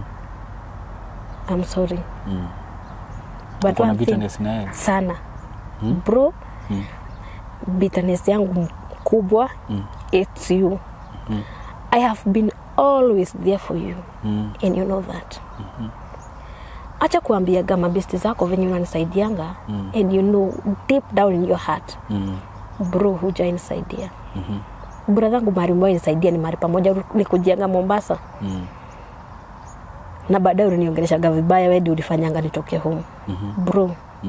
I'm sorry. But one thing sana bro, bitterness yangu kubwa it's you. I have been always there for you and you know that. Acha kuambia gama besti zako venye unanisaidianga and you know deep down in your heart bro hujanisaidia. Brother yangu mari mmoja nisaidia ni mari pamoja nikujenga Mombasa. Na baadaye uniongelesha vibaya wewe ndio ulifanyanga nitoke home. Bro.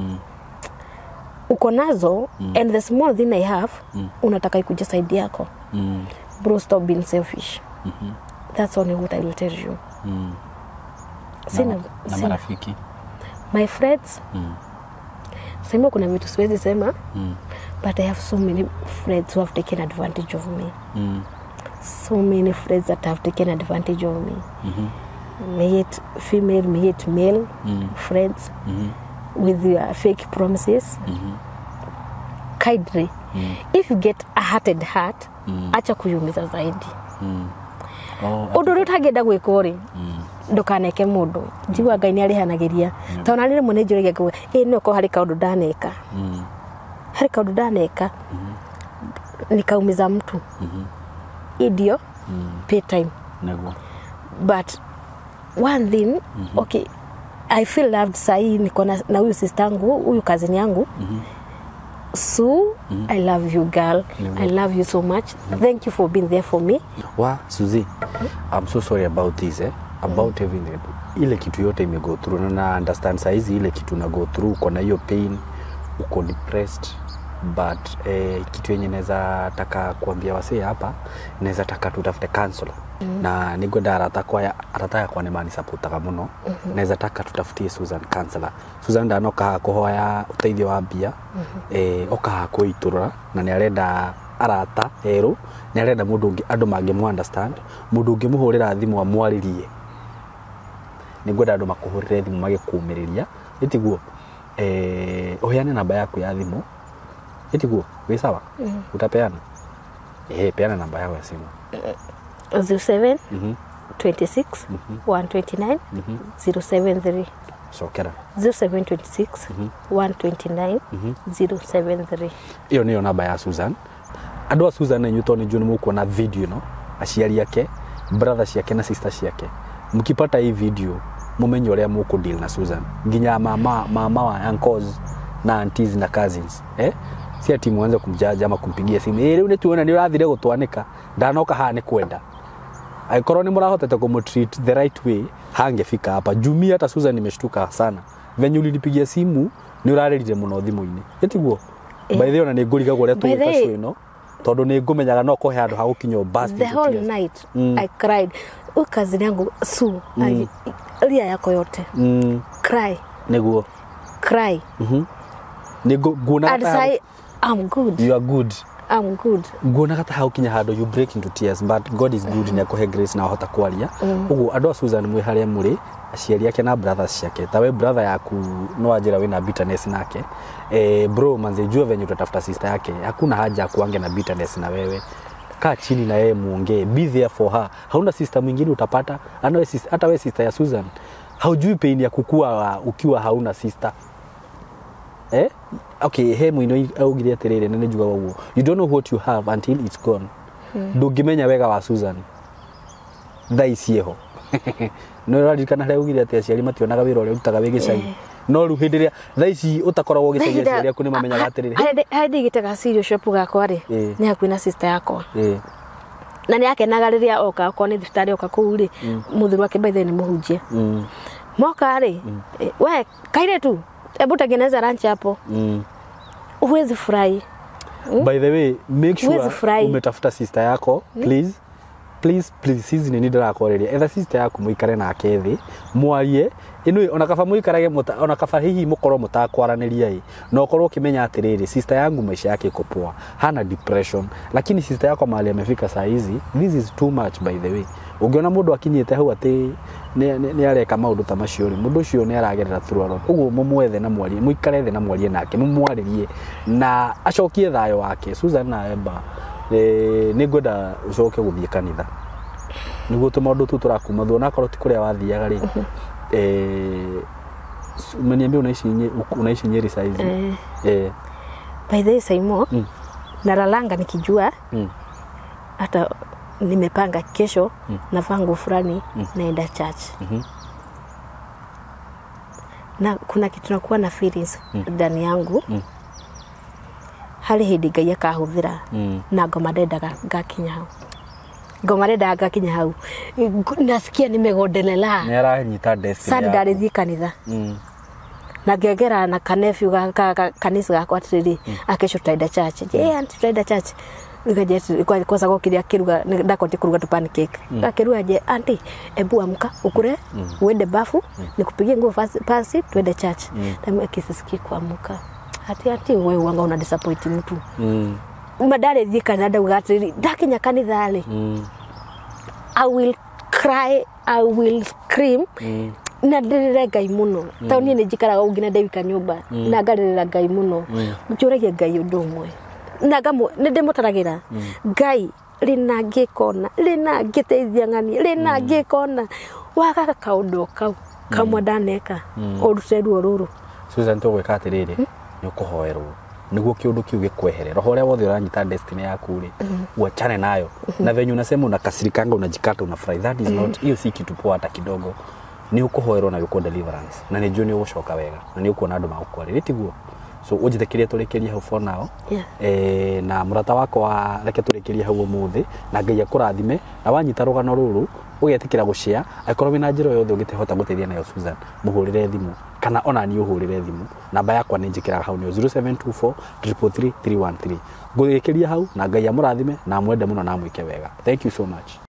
Uko nazo and the small thing I have unataka ikujisaidia yako. Bro, stop being selfish. That's only what I will tell you. Sina marafiki. My friends. Sema kuna vitu siwezi sema. But I have so many friends who have taken advantage of me. So many friends that have taken advantage of me. May it female, may it male friends with your fake promises. Kindly. If you get a hearted heart, acha kuyumiza zaidi. Undu rutagenda gwikori ndukaneke mundu njigwa Ngai ni arihanagiria tona rire mune njurege gwe no ko hari kaundu ndaneka hari kaundu ndaneka nikaumiza mtu idio pay time nago. But one thing okay, I feel loved sai niko na huyu sister yangu huyu cousin yangu. So I love you girl. I love you so much. Thank you for being there for me. Wa Suzy, I'm so sorry about this about everything. Ile kitu yote ime go through na understand saizi ile kitu na go through uko na hiyo pain, uko depressed, but kitu yenye naweza taka kuambia wasee hapa, naweza taka tutafute counselor. Na nigoda arataka kwa nemani supportaga muno. Naweza taka tutafutie Susan counselor. Susan ndanoka kuhoya uteithio wa bia. Oka kuiturura na ni arenda arata eru, ni arenda mundu ungi andu mangemu understand, mundu ungi muhurira thimu amwaririe. Nigoda andu makuhurire thimu magikuumiriria. Itiguo oheane namba yaku ya thimu. Itiguo we sawa? Utapeana? Peana namba yako ya simu. 07 26 129 073. So kera 0726 129 073. Iyo niyo namba ya Susan. Andũ a Susan na nyuto ni juni mukuona video no aciari yake, brothers yake na sisters yake. Mkipata hii video mumenye uria muku deal na Susan nginya mama wa uncles na aunties na cousins si ati mwanze kumjaja ama kumpigia simu riu ni tuona ni urathire gutwanika ndanoka ha ni kwenda aikorwo ni murahotete kumutreat the right way hangefika hapa jumi hata Susan nimeshtuka sana venye ulinipigia simu ni urarerire muno thimu-ini etiguo by the way ona ni nguriga gore tu kasho ino tondu ni ngumenyaga no kohe andu ha gukinyo bust the whole night I cried ukazini yangu Su ria yako yote cry niguo cry nguona and say I'm good, you are good, I'm good. Nguona kata ha ukinya hado you break into tears but God is good na kuhe grace na hota kwaria ugu andu a Susan mwe haria muri aciari yake na brothers ciake tawe brother yaku no ajira wina bitterness nake bro manze jua venye utatafuta sister yake hakuna haja kuange na bitterness na wewe kaa chini na yeye muongee be there for her hauna sister mwingine utapata hata wewe sister ya Susan haujui pain ya kukua ukiwa hauna sister okay he mwino augire atirire nene juga waguo you don't know what you have until it's gone ndungimenya wega wa Susan thaicieho no rarikana hare ugire ati aciari mationaga wira uri utaga wi gicagi no ru hindiria thaici utakoragwo gicagi aciari aku ni mamenyaga atirire hadi gitega serious shop gakwa ri ni hakuina sister yakwa na ni akenaga riria oka ko ni thibitari oka kuu ri muthuru wake by the ni muhunjie moka ri we kaire tu ebu tengeneza lunch hapo uwezi furahi by the way make sure umetafuta sister yako please hizi ni ndira koreria etha sister yaku muikare na akethi mwarie ino ona kaba muikarage ona kaba hihi mukoro mutakwaraniria no korwo kimenya atiriri sister yangu maisha yake iko poa hana depression lakini sister yako mahali amefika saa hizi this is too much by the way ungiona mundu akinyite hau ati ni areka maundu ta macio ri mundu ucio ni aragerera through a lot uguo mumwethe na mwarie muikare the na mwarie nake mumwaririe na acokie thayo wake Susan na Emba ni ngoda ucoke guthie kanitha niguo tumaundu tu turakuma thona korwo ti kuria wathiaga ri umeniambia unaishi Nyeri size by the way Saimo nalalanga nikijua hata nimepanga kesho navaa nguo fulani naenda church na kuna kitu nakuwa na feelings ndani yangu hali hindi Ngai akahuthira na ngomarenda gakinya hau nasikia nimegondelela ni aranyita destiny sasa ndarithie kanitha na ngegera na kanefyu kanisa gakwa atiriri akesho tutaenda church auntie tutaenda church nikaje kwa sababu kiria kiruga ndakote kuruga tu pancake akiruga je auntie ebu amka ukure uende bafu nikupigie nguo pasi tuende church na kisisiki kuamka ati wewe wanga una disappoint mtu madare dhika nada ugatiri dakinya kanitha ali I will cry, I will scream na ndirira Ngai muno tauni ni jikaraga ungina ndewika nyumba na ngarira Ngai muno njuragia Ngai undu umwe na gamu ndimutaragira Ngai rina ngikona rina ngiteithia ngani rina ngikona waka kaundu kau kamwe ndaneka uruteru ruru Susan to gwika atiriri ni ukuhoerwo niguo kiundu kiu gikwehere roho ria wothe uranyita destiny yaku ri uachane nayo na venye unasema unakasirikanga unajikata unafurahi that is not hiyo si kitu poa hata kidogo ni ukuhoerwo na yuko deliverance na ni juni ugucoka wega na ni ukuona andu magukwarira tiguo so ujitekirie turekerie hau for now na murata wako wa reke turekerie hau umuthi na Ngai akurathime na wanyita rugano ruru ugetikira gushare akorwo wina njiro yothe ungitehota guteithia nayo Susan muhurire thimu kana ona ni uhurire thimu namba yakwa ni njikiraga hau ni 0724 333 313 ngugekeria hau na Ngai amurathime na mwende muno na mwike wega thank you so much.